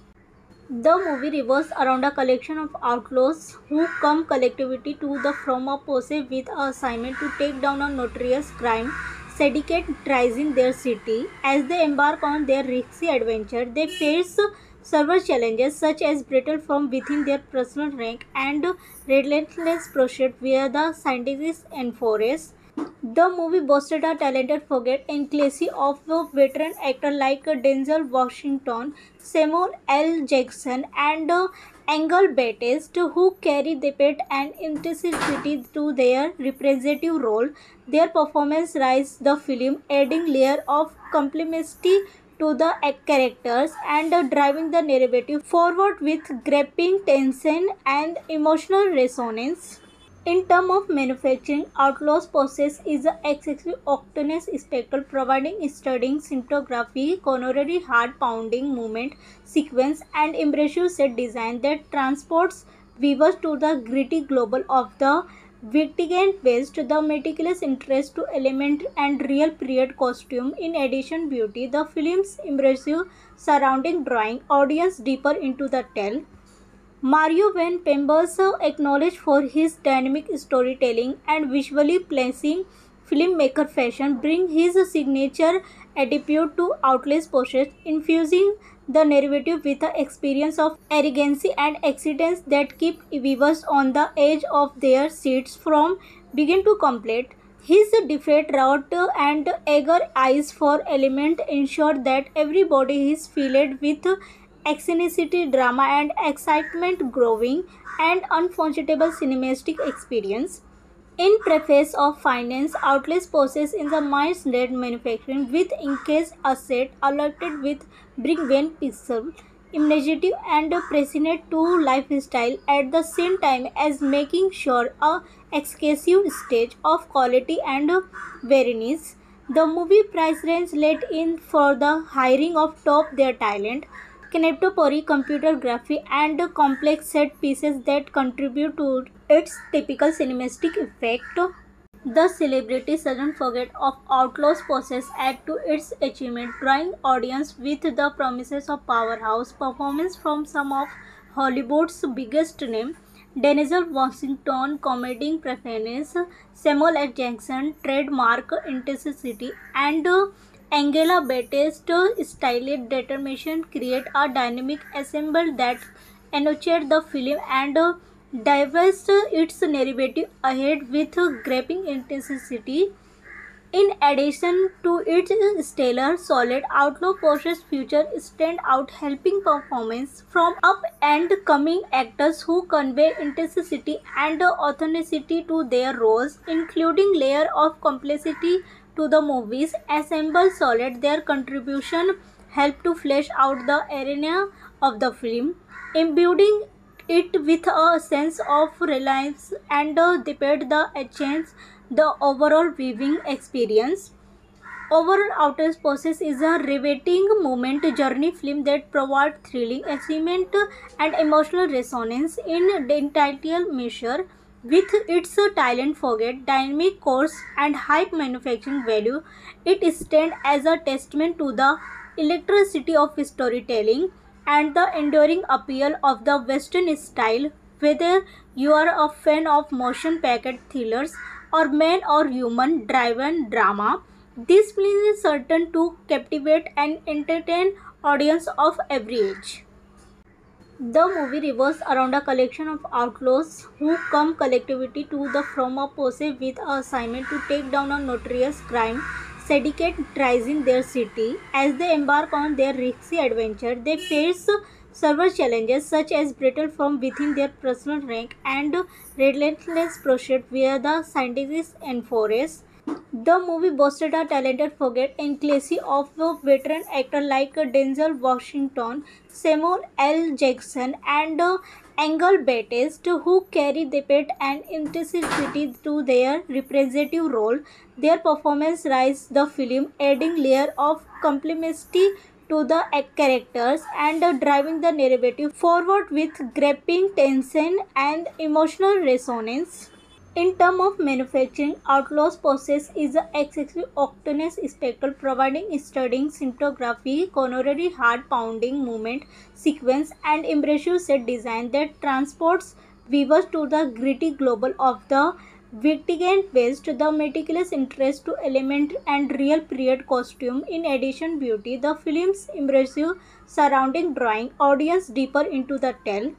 The movie revolves around a collection of outlaws who come collectively to the from a posse with an assignment to take down a notorious crime syndicate terrorizing their city. As they embark on their risky adventure, they face several challenges such as battle from within their personal rank and relentless pursuit via the scientists and forests. The movie boasted a talented forget and classy of veteran actors like Denzel Washington, Samuel L. Jackson, and Angel Bassett, who carry the depth and intensity to their representative role. Their performance raised the film, adding layer of complexity to the characters and driving the narrative forward with gripping tension and emotional resonance. In terms of manufacturing, Outlaws Process is an excessive octagonal spectacle providing stunning cinematography, coronary heart-pounding movement sequence, and impressive set design that transports viewers to the gritty global of the Victorian West. The meticulous interest to element and real period costume, in addition beauty, the film's immersive surrounding drawing audience deeper into the tale. Mario Van Peebles, acknowledged for his dynamic storytelling and visually pleasing filmmaker fashion, brings his signature attitude to Outlaw's Process, infusing the narrative with an experience of arrogancy and accidents that keep viewers on the edge of their seats from begin to complete. His defeat route and eager eyes for element ensure that everybody is filled with eccentricity, drama, and excitement, growing and unforgettable cinematic experience. In preface of finance, outlets process in the minds-led manufacturing with encased asset allotted with bring pixel imaginative and prescient to lifestyle at the same time as making sure a exclusive stage of quality and variness. The movie price range let in for the hiring of top their talent, contemporary computer graphics, and complex set pieces that contribute to its typical cinematic effect. The celebrity doesn't forget of Outlaw's process add to its achievement, drawing audience with the promises of powerhouse performance from some of Hollywood's biggest names. Denzel Washington comedy preference, Samuel L. Jackson trademark intensity, and Angela Battista's stylish determination create a dynamic ensemble that ennoches the film and diverse its narrative ahead with gripping intensity. In addition to its stellar, solid outlaw Porsche's future stand out helping performance from up and coming actors who convey intensity and authenticity to their roles, including layer of complexity to the movies assemble solid. Their contribution help to flesh out the arena of the film, imbuing it with a sense of reliance and depend the chance the overall viewing experience. Overall, Outer Process is a riveting moment journey film that provides thrilling achievement and emotional resonance in the entire measure. With its talent forget, dynamic course, and high manufacturing value, it stands as a testament to the electricity of storytelling and the enduring appeal of the Western style. Whether you are a fan of motion-packed thrillers or man or human driven drama, this film is certain to captivate and entertain audience of every age. The movie revolves around a collection of outlaws who come collectively to the from a posse with an assignment to take down a notorious crime syndicate terrorizing their city. As they embark on their risky adventure, they face several challenges such as battle from within their personal rank and relentless pursuit via the scientists and forests. The movie boasted a talented forget and classy of veteran actors like Denzel Washington, Samuel L. Jackson, and Angel Bassett, who carry the depth and intensity to their representative role. Their performance raised the film, adding layer of complexity to the characters and driving the narrative forward with gripping tension and emotional resonance. In terms of manufacturing, Outlaws process is an excessive octaneous spectacle providing stunning cinematography, coronary heart-pounding movement sequence, and impressive set design that transports viewers to the gritty global of the Victorian West. The meticulous interest to element and real period costume, in addition beauty, the film's immersive surrounding drawing audience deeper into the tale.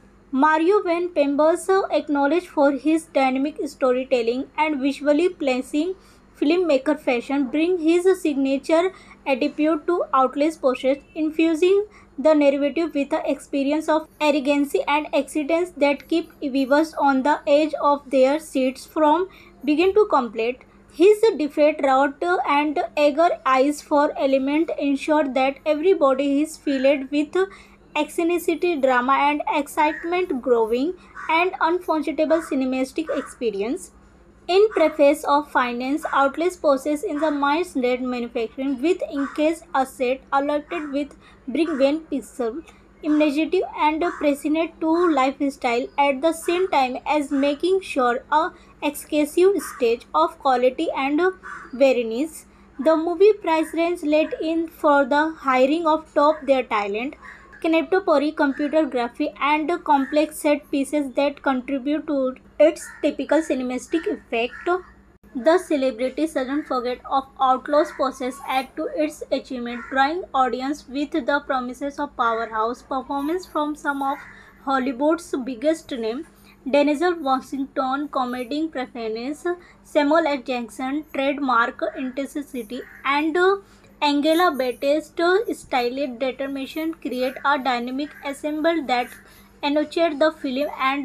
Mario Van Peebles, acknowledged for his dynamic storytelling and visually pleasing filmmaker fashion, brings his signature attitude to Outlaw's process, infusing the narrative with an experience of arrogancy and accidents that keep viewers on the edge of their seats from begin to complete. His defeat route and eager eyes for element ensure that everybody is filled with eccentricity, drama, and excitement, growing and unforgettable cinematic experience. In preface of finance, outlets process in the mind's-led manufacturing with encased asset allotted with bring-when pixel, imaginative and prescient to lifestyle at the same time as making sure a excessive stage of quality and variness. The movie price range let in for the hiring of top their talent, contemporary computer graphics, and complex set pieces that contribute to its typical cinematic effect. The celebrity doesn't forget of Outlaw's process add to its achievement, drawing audience with the promises of powerhouse performance from some of Hollywood's biggest names. Denzel Washington comedic preference, Samuel L. Jackson trademark intensity, and Angela Battista's stylish determination create a dynamic ensemble that ennoches the film and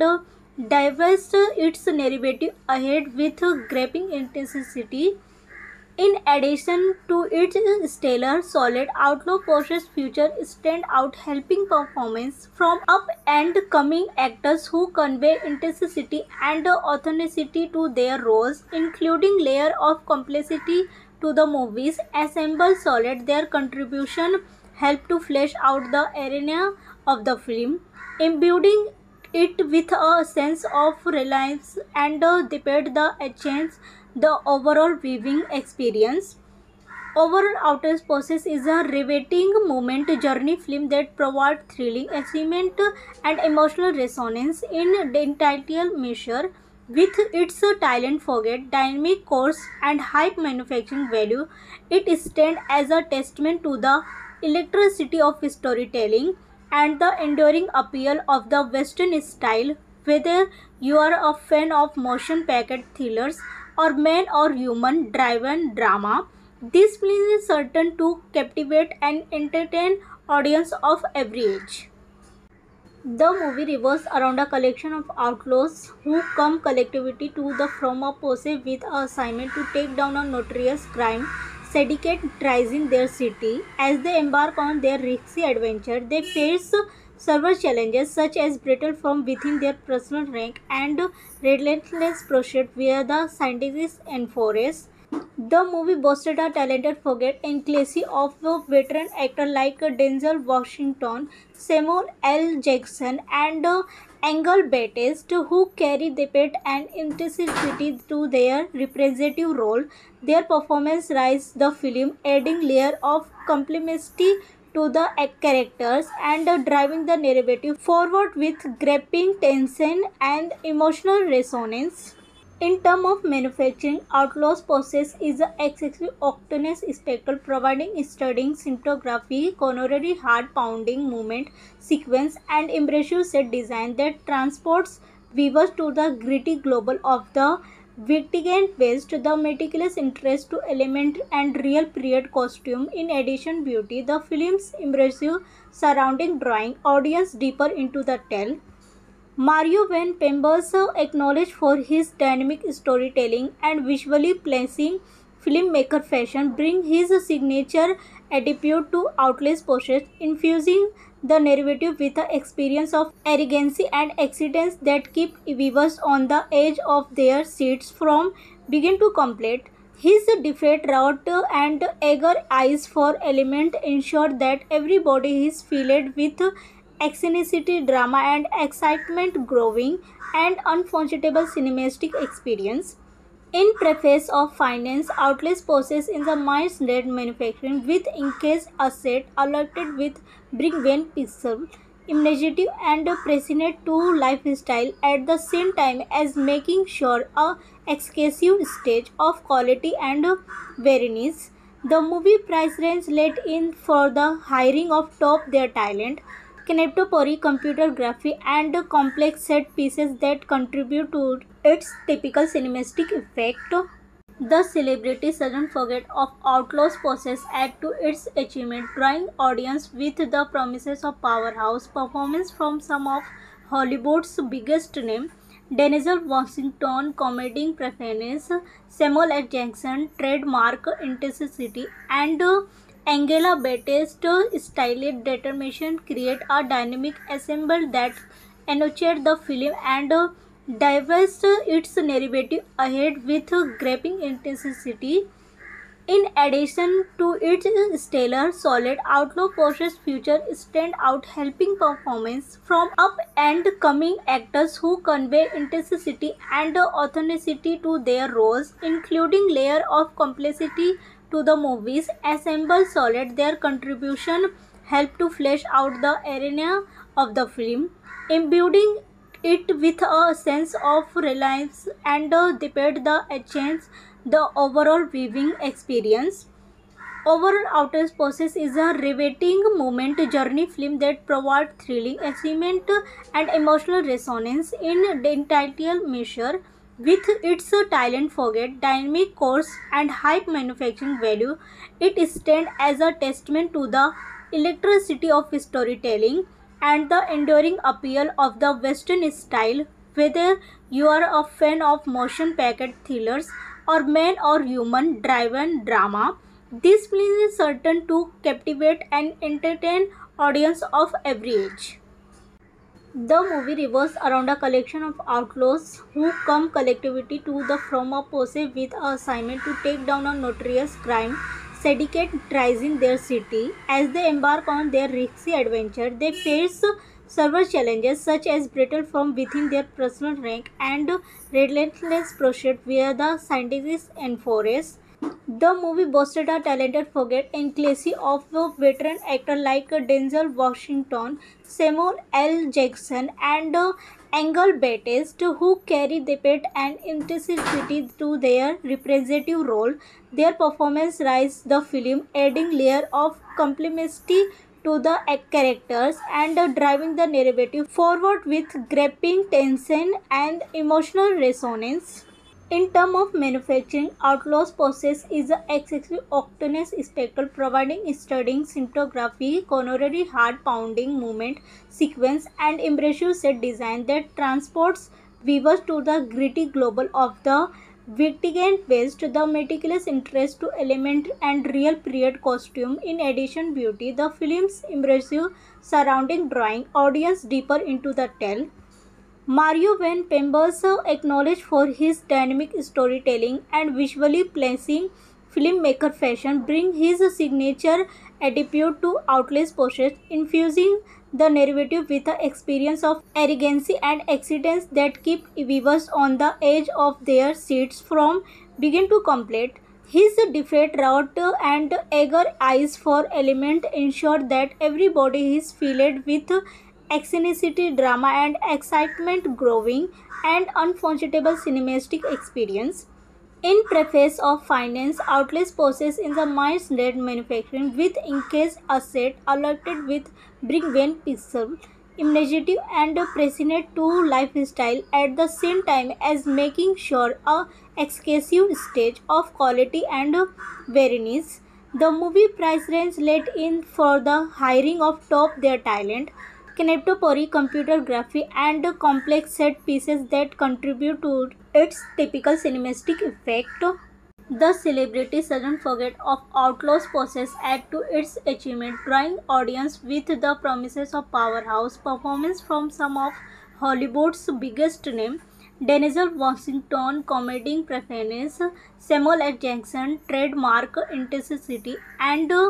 dives its narrative ahead with gripping intensity. In addition to its stellar, solid outlaw process, feature stand out helping performance from up and coming actors who convey intensity and authenticity to their roles, including layer of complexity to the movies assemble solid. Their contribution help to flesh out the arena of the film, imbuing it with a sense of reliance and depend the chance the overall viewing experience. Overall, Outer Process is a riveting moment journey film that provides thrilling achievement and emotional resonance in the entire measure. With its talent forget, dynamic course, and high manufacturing value, it stands as a testament to the electricity of storytelling and the enduring appeal of the Western style. Whether you are a fan of motion-packed thrillers or man or human-driven drama, this film is certain to captivate and entertain audience of every age. The movie revolves around a collection of outlaws who come collectively to the from a posse with a assignment to take down a notorious crime syndicate terrorizing their city. As they embark on their risky adventure, they face several challenges such as battle from within their personal rank and relentless pursuit via the scientists and forests. The movie boasted a talented forget and classy of veteran actors like Denzel Washington, Samuel L. Jackson, and Angel Battista, who carry depth and intensity to their representative role. Their performance rise the film, adding layer of complexity to the characters and driving the narrative forward with gripping tension and emotional resonance. In terms of manufacturing, Outlaws process is an excessive octaneous spectacle providing stunning cinematography, coronary heart-pounding movement sequence, and impressive set design that transports viewers to the gritty global of the Victorian West. The meticulous interest to element and real period costume, in addition beauty, the film's immersive surrounding drawing audience deeper into the tale. Mario Van Peebles, acknowledged for his dynamic storytelling and visually pleasing filmmaker fashion, brings his signature attitude to Outlaw's process, infusing the narrative with an experience of arrogancy and accidents that keep viewers on the edge of their seats from begin to complete. His defeat route and eager eyes for element ensure that everybody is filled with eccentricity, drama, and excitement growing and unforgettable cinematic experience. In preface of finance outlets possess in the mind's net manufacturing with encased asset alerted with bring pixel imaginative and prescient to lifestyle at the same time as making sure a exclusive stage of quality and variness. The movie price range let in for the hiring of top their talent, contemporary computer graphics and complex set pieces that contribute to its typical cinematic effect. The celebrity doesn't forget of Outlaw's process add to its achievement, drawing audience with the promises of powerhouse performance from some of Hollywood's biggest names. Denzel Washington comedic preference, Samuel L. Jackson trademark intensity, and Angela Battista's stylish determination create a dynamic ensemble that enriched the film and diverse its narrative ahead with gripping intensity. In addition to its stellar, solid outlaw Porsche's future stand out helping performance from up and coming actors who convey intensity and authenticity to their roles, including layer of complexity to the movies assemble solid. Their contribution help to flesh out the arena of the film, imbuing it with a sense of reliance and depend the chance the overall viewing experience. Overall, Outer Spaces is a riveting moment journey film that provides thrilling achievement and emotional resonance in the entire measure. With its talent forget, dynamic course and high manufacturing value, it stands as a testament to the electricity of storytelling and the enduring appeal of the Western style. Whether you are a fan of motion-packed thrillers or man or human-driven drama, this film is certain to captivate and entertain audience of every age. The movie revolves around a collection of outlaws who come collectively to the from a posse with a assignment to take down a notorious crime syndicate rising their city. As they embark on their risky adventure, they face several challenges such as battle from within their personal rank and relentless pursuit via the scientists and forests. The movie boasted a talented forget and classy of veteran actors like Denzel Washington, Samuel L. Jackson, and Angel Battista, who carry the depth and intensity to their representative role. Their performance rise the film, adding layer of complexity to the characters and driving the narrative forward with gripping tension and emotional resonance. In terms of manufacturing, Outlaws possess is an excessive octagonal spectacle providing stunning cinematography, coronary heart-pounding movement sequence, and impressive set design that transports viewers to the gritty global of the Victorian West. The meticulous interest to element and real period costume, in addition beauty, the film's immersive surrounding drawing audience deeper into the tale. Mario Van Peebles, acknowledged for his dynamic storytelling and visually pleasing filmmaker fashion, brings his signature attitude to Outlaw's process, infusing the narrative with an experience of arrogancy and accidents that keep viewers on the edge of their seats from begin to complete. His defeat route and eager eyes for element ensure that everybody is filled with eccentricity, drama, and excitement growing and unforgettable cinematic experience. In preface of finance outlets possess in the mind's net manufacturing with encased asset alerted with bring pixel imaginative and prescient to lifestyle at the same time as making sure a exclusive stage of quality and variness. The movie price range let in for the hiring of top their talent, contemporary computer graphics and complex set pieces that contribute to its typical cinematic effect. The celebrity doesn't forget of Outlaw's process add to its achievement, drawing audience with the promises of powerhouse performance from some of Hollywood's biggest names. Denzel Washington comedic preference, Samuel L. Jackson trademark intensity, and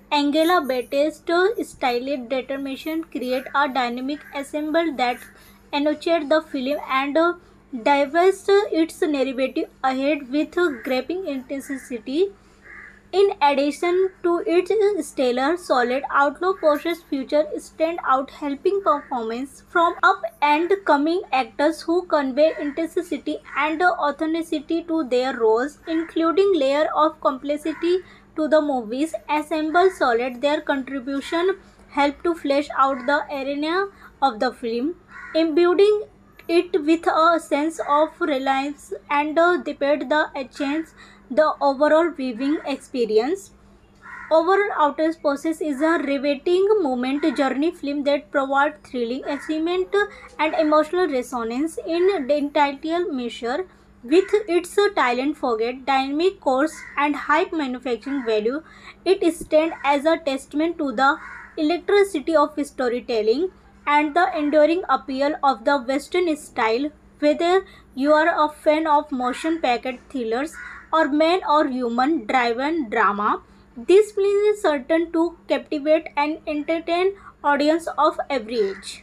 Angela Battista's styled determination create a dynamic ensemble that ennoches the film and divides its narrative ahead with gripping intensity. In addition to its stellar, solid outlook, Porsche's future stand out, helping performance from up and coming actors who convey intensity and authenticity to their roles, including layer of complexity to the movies. Assemble solid, their contribution help to flesh out the arena of the film, imbuing it with a sense of reliance and depend the essence the overall viewing experience. Overall, Outer Spaces is a riveting moment journey film that provides thrilling achievement and emotional resonance in the entire measure. With its talent forget, dynamic course and high manufacturing value, it stands as a testament to the electricity of storytelling and the enduring appeal of the Western style. Whether you are a fan of motion-packed thrillers or man or human driven drama, this film is certain to captivate and entertain audience of every age.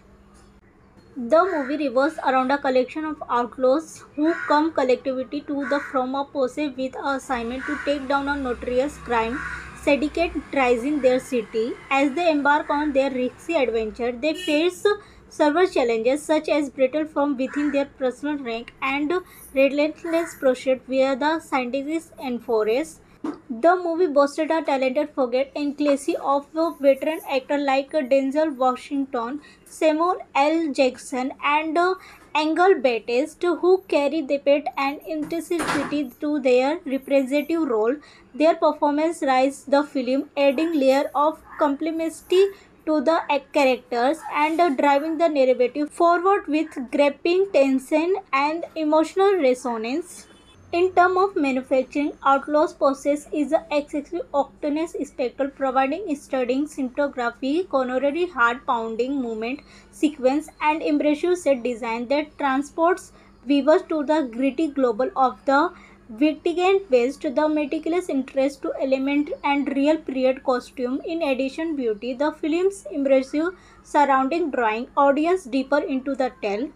The movie revolves around a collection of outlaws who come collectively to the from a posse with a assignment to take down a notorious crime syndicate rising their city. As they embark on their risky adventure, they face several challenges such as battle from within their personal rank and relentless pursuit via the scientists and forests. The movie boasted a talented forget and classy of veteran actors like Denzel Washington, Samuel L. Jackson, and Angel Battista, who carry the depth and intensity to their representative role. Their performance rise the film, adding layer of complexity to the characters and driving the narrative forward with gripping tension and emotional resonance. In terms of manufacturing, Outlaws possess is an excessive octanous spectacle providing stunning cinematography, coronary heart-pounding movement sequence, and impressive set design that transports viewers to the gritty global of the Victorian West. The meticulous interest to element and real period costume, in addition beauty, the film's immersive surrounding drawing audience deeper into the tale.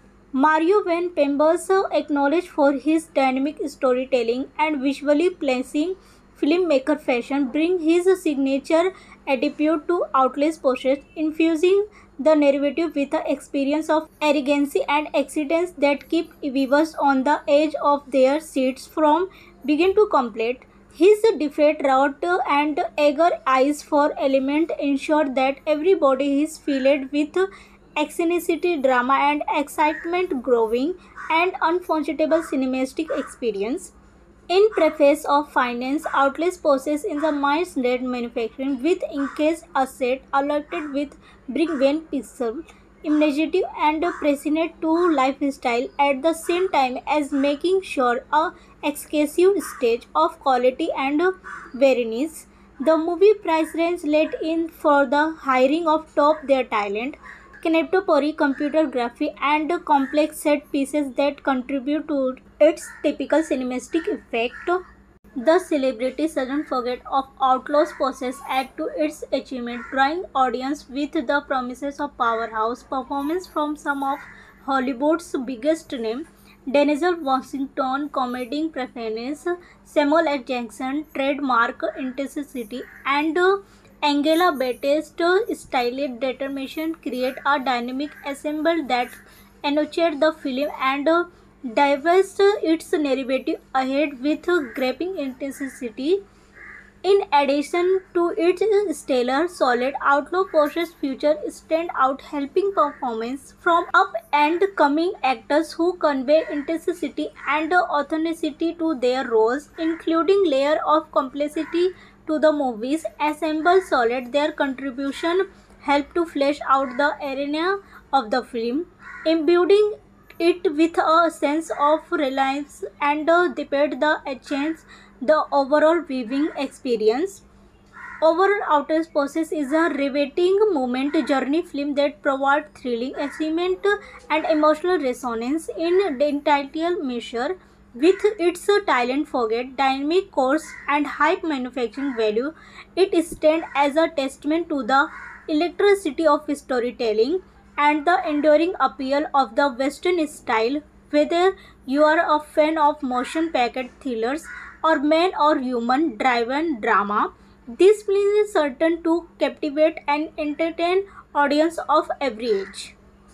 Mario Van Peebles, acknowledged for his dynamic storytelling and visually pleasing filmmaker fashion, brings his signature attitude to Outlaw's process, infusing the narrative with an experience of arrogancy and accidents that keep viewers on the edge of their seats from begin to complete. His defeat route and eager eyes for element ensure that everybody is filled with eccentricity, drama, and excitement, growing and unforgettable cinematic experience. In preface of finance, outlets possess in the minds-led manufacturing with encased asset allotted with brilliant pixel, imaginative and prescient to lifestyle at the same time as making sure a excessive stage of quality and variance. The movie price range let in for the hiring of top their talent, contemporary computer graphics, and complex set pieces that contribute to its typical cinematic effect. The celebrity doesn't forget of Outlaw's process add to its achievement, drawing audience with the promises of powerhouse performance from some of Hollywood's biggest names. Denzel Washington comedic performance, Samuel L. Jackson trademark intensity, and Angela Battista's styled determination create a dynamic ensemble that ennoches the film and divides its narrative ahead with gripping intensity. In addition to its stellar, solid outlook, Porsche's future stand out, helping performance from up and coming actors who convey intensity and authenticity to their roles, including layer of complexity to the movies. Assemble solid, their contribution help to flesh out the arena of the film, imbuing it with a sense of reliance and depend the essence the overall viewing experience. Overall, Outer Spaces is a riveting moment journey film that provides thrilling achievement and emotional resonance in the entire measure. With its talent forget, dynamic course and high manufacturing value, it stands as a testament to the electricity of storytelling and the enduring appeal of the Western style. Whether you are a fan of motion-packed thrillers or man or human-driven drama, this film is certain to captivate and entertain audience of every age.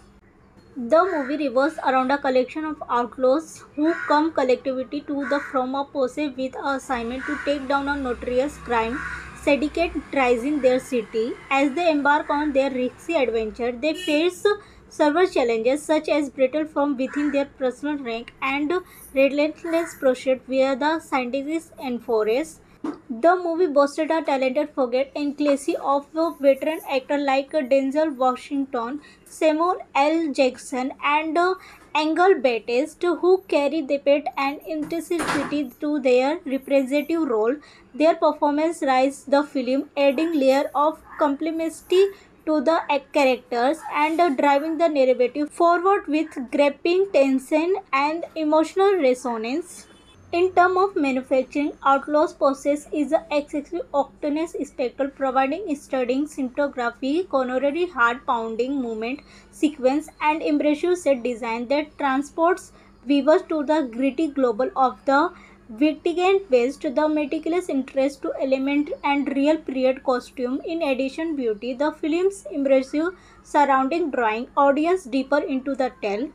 The movie revolves around a collection of outlaws who come collectively to the from a posse with a assignment to take down a notorious crime syndicate rising their city. As they embark on their risky adventure, they face several challenges such as battle from within their personal rank and relentless pursuit via the scientists and forests. The movie boasted a talented forget and classy of veteran actors like Denzel Washington, Samuel L. Jackson, and Angel Bassett, who carry the depth and intensity to their representative role. Their performance raised the film, adding layer of complexity to the characters and driving the narrative forward with gripping tension and emotional resonance. In terms of manufacturing, Outlaws possess is an excessive octagonal spectacle providing stunning cinematography, coronary heart-pounding movement sequence, and impressive set design that transports viewers to the gritty global of the Victorian West. The meticulous interest to element and real period costume, in addition beauty, the film's immersive surrounding drawing audience deeper into the tale.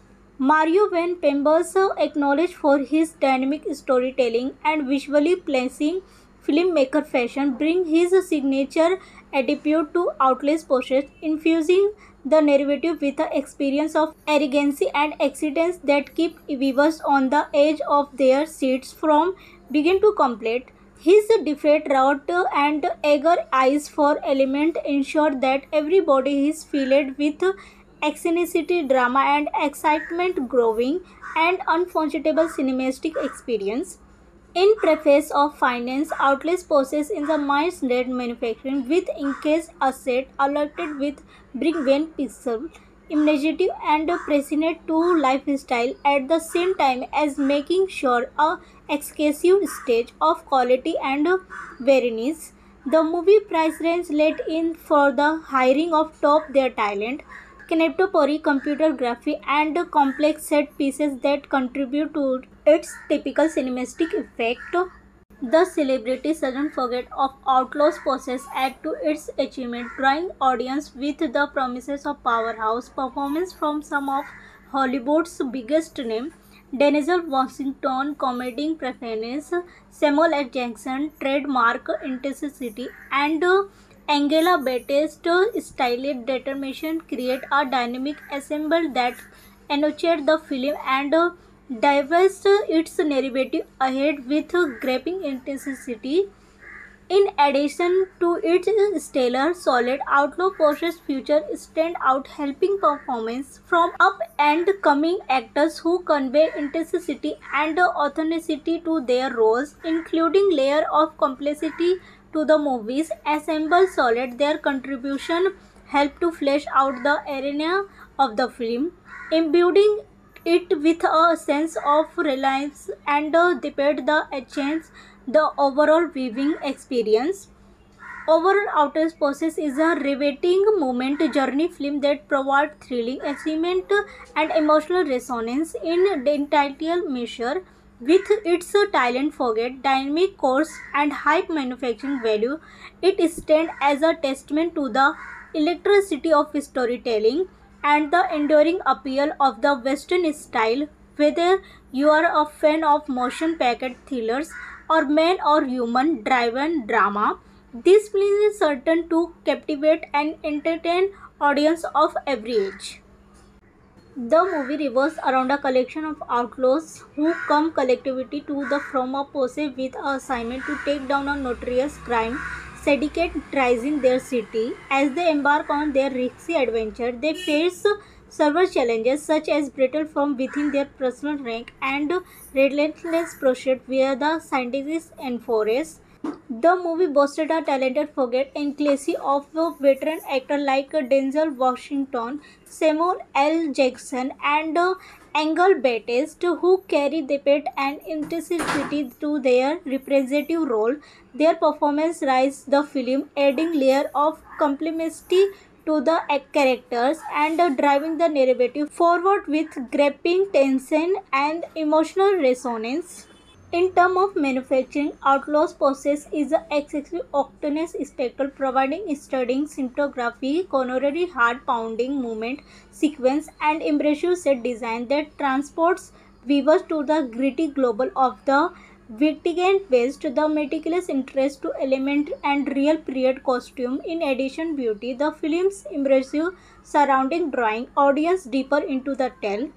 Mario Van Peebles, acknowledged for his dynamic storytelling and visually pleasing filmmaker fashion, brings his signature attitude to Outlaw's process, infusing the narrative with an experience of arrogancy and accidents that keep viewers on the edge of their seats from begin to complete. His defeat route and eager eyes for element ensure that everybody is filled with eccentricity, drama, and excitement, growing and unforgettable cinematic experience. In preface of finance, outlets possess in the mind's-led manufacturing with encased asset allotted with bring-when pixel, imaginative and prescient to lifestyle at the same time as making sure a excessive stage of quality and variance. The movie price range let in for the hiring of top their talent, contemporary computer graphics, and complex set pieces that contribute to its typical cinematic effect. The celebrity doesn't forget of Outlaw's process add to its achievement, drawing audience with the promises of powerhouse performance from some of Hollywood's biggest names. Denzel Washington comedy preference, Samuel L. Jackson trademark intensity, and Angela Battista's stylish determination create a dynamic ensemble that ennoches the film and divides its narrative ahead with gripping intensity. In addition to its stellar, solid outlaw Porsche's future stand out helping performance from up and coming actors who convey intensity and authenticity to their roles, including layer of complexity to the movies assemble solid. Their contribution help to flesh out the arena of the film, imbuing it with a sense of reliance and depend the chance the overall viewing experience. Overall, Outer Spaces is a riveting moment journey film that provides thrilling achievement and emotional resonance in the entire measure. With its talent forget, dynamic course, and high manufacturing value, it stands as a testament to the electricity of storytelling and the enduring appeal of the Western style. Whether you are a fan of motion-packed thrillers or man or human-driven drama, this film is certain to captivate and entertain audience of every age. The movie revolves around a collection of outlaws who come collectively to the from a posse with a assignment to take down a notorious crime syndicate rising their city. As they embark on their risky adventure, they face several challenges such as battle from within their personal rank and relentless pursuit via the scientists and forests. The movie boasted a talented forget and classy of veteran actors like Denzel Washington, Samuel L. Jackson, and Engel Batiste, who carry depth and intensity to their representative role. Their performance raised the film, adding layer of complexity to the characters and driving the narrative forward with gripping tension and emotional resonance. In terms of manufacturing, Outlaws Process is an excessive octagonal spectacle providing stunning cinematography, coronary heart-pounding movement sequence, and impressive set design that transports viewers to the gritty global of the Victorian West. The meticulous interest to element and real period costume, in addition beauty, the film's immersive surrounding drawing audience deeper into the tale.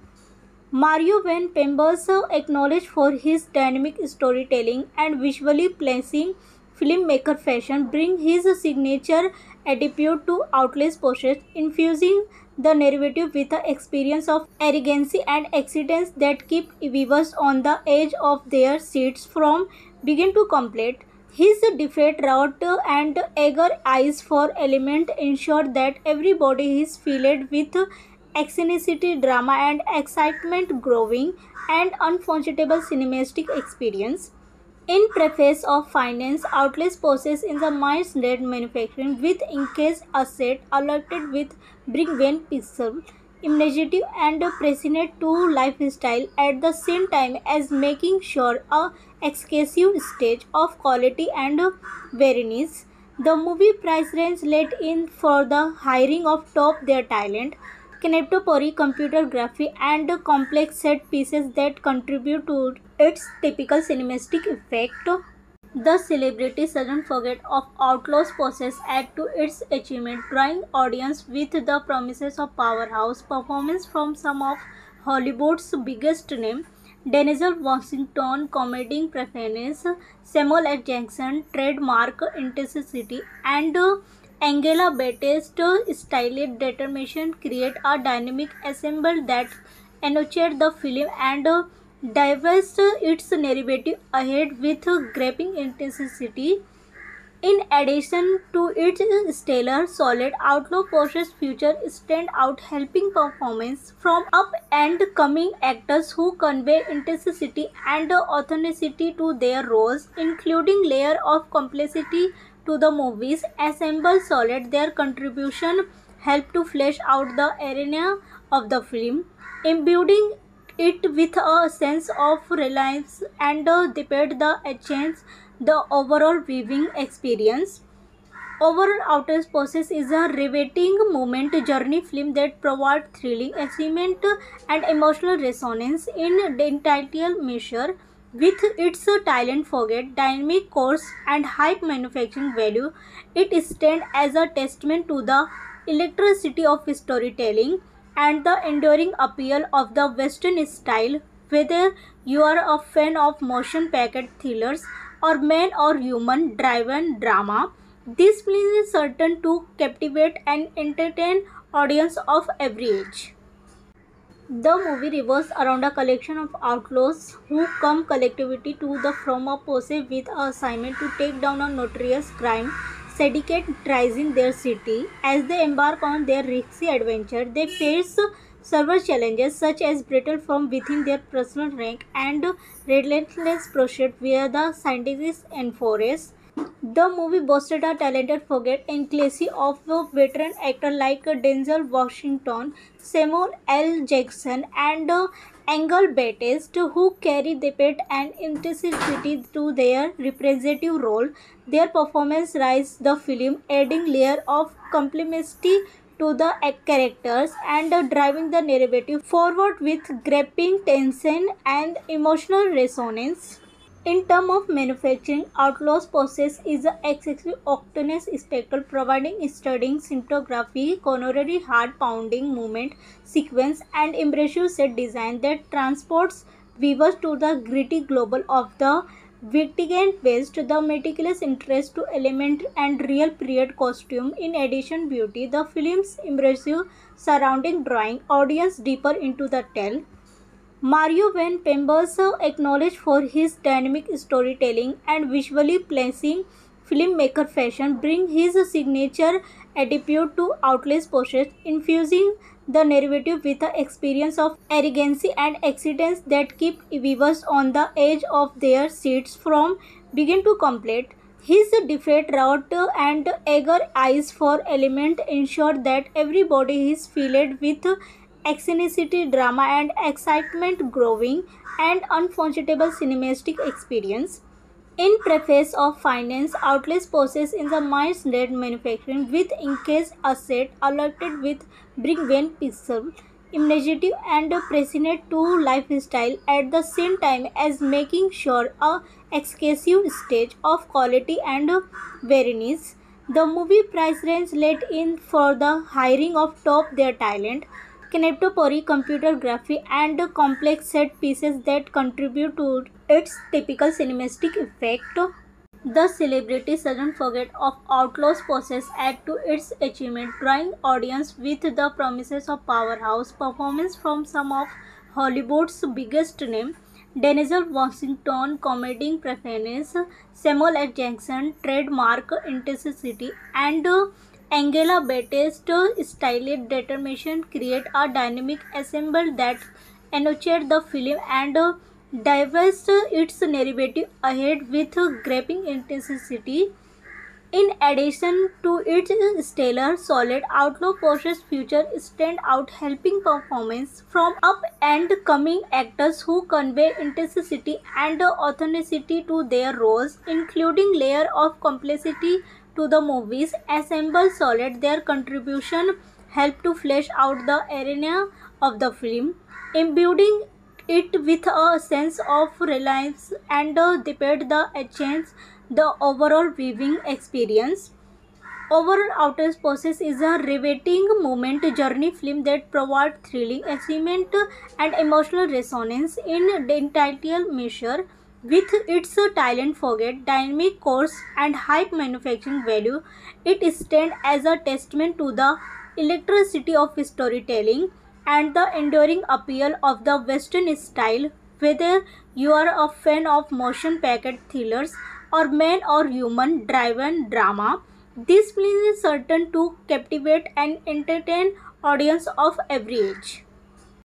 Mario Van Peebles, acknowledged for his dynamic storytelling and visually pleasing filmmaker fashion, brings his signature attitude to Outlaws Process, infusing the narrative with an experience of arrogancy and accidents that keep viewers on the edge of their seats from begin to complete. His defeat route and eager eyes for element ensure that everybody is filled with eccentricity, drama, and excitement, growing and unforgettable cinematic experience. In preface of finance, outlets process in the mind's-led manufacturing with encased asset alerted with bring-when pixel, imaginative and prescient to lifestyle at the same time as making sure a excessive stage of quality and variness. The movie price range let in for the hiring of top their talent, contemporary computer graphics, and complex set pieces that contribute to its typical cinematic effect. The celebrities doesn't forget of Outlaws Process add to its achievement, drawing audience with the promises of powerhouse performance from some of Hollywood's biggest names. Denzel Washington comedy preference, Samuel L. Jackson trademark intensity, and Angela Battiste's styled determination create a dynamic ensemble that ennoches the film and dives its narrative ahead with gripping intensity. In addition to its stellar, solid outlaw Porsche's future stand out helping performance from up and coming actors who convey intensity and authenticity to their roles, including layer of complexity to the movies assemble solid. Their contribution help to flesh out the arena of the film, imbuing it with a sense of reliance and depend the chance the overall viewing experience. Overall, Outer Process is a riveting moment journey film that provides thrilling achievement and emotional resonance in the entire measure. With its talent forget, dynamic course, and high manufacturing value, it stands as a testament to the electricity of storytelling and the enduring appeal of the Western style. Whether you are a fan of motion-packed thrillers or man or human-driven drama, this film is certain to captivate and entertain audience of every age. The movie revolves around a collection of outlaws who come collectively to the from a posse with a assignment to take down a notorious crime syndicate terrorizing their city. As they embark on their risky adventure, they face several challenges such as battle from within their personal rank and relentless pursuit via the scientists and forests. The movie boasted a talented forget and classy of veteran actors like Denzel Washington, Samuel L. Jackson, and Angel Batiste, who carry depth and intensity to their representative role. Their performance raised the film, adding layer of complexity to the characters and driving the narrative forward with gripping tension and emotional resonance. In terms of manufacturing, Outlaws Process is an excessive octagonal spectacle providing stunning cinematography, coronary heart-pounding movement sequence, and impressive set design that transports viewers to the gritty global of the Victorian West. The meticulous interest to element and real period costume, in addition beauty, the film's immersive surrounding drawing audience deeper into the tale. Mario Van Peebles, acknowledged for his dynamic storytelling and visually pleasing filmmaker fashion, bring his signature attitude to Outlaw's Pose, infusing the narrative with an experience of arrogancy and accidents that keep viewers on the edge of their seats from begin to complete. His defeat route and eager eyes for element ensure that everybody is filled with eccentricity, drama, and excitement, growing and unforgettable cinematic experience. In preface of finance, outlets possess in the mind's net manufacturing with encased asset allotted with bring when pixel, imaginative and prescient to lifestyle at the same time as making sure a exclusive stage of quality and variness. The movie price range let in for the hiring of top their talent, contemporary computer graphics and complex set pieces that contribute to its typical cinematic effect. The celebrity doesn't forget of Outlaw's process add to its achievement, drawing audience with the promises of powerhouse performance from some of Hollywood's biggest names. Denzel Washington comedic preference, Samuel L. Jackson trademark intensity, and Angela Battista's stylish determination create a dynamic ensemble that enriched the film and diverse its narrative ahead with gripping intensity. In addition to its stellar, solid Outlaw Porsche's future stand out helping performance from up and coming actors who convey intensity and authenticity to their roles, including layer of complexity to the movies assemble solid. Their contribution help to flesh out the arena of the film, imbuing it with a sense of reliance and depend the chance the overall viewing experience. Overall, Outer Spaces is a riveting moment journey film that provides thrilling achievement and emotional resonance in the entire measure. With its talent forget, dynamic course and high manufacturing value, it stands as a testament to the electricity of storytelling and the enduring appeal of the Western style. Whether you are a fan of motion-packed thrillers or man or human-driven drama, this film is certain to captivate and entertain audience of every age.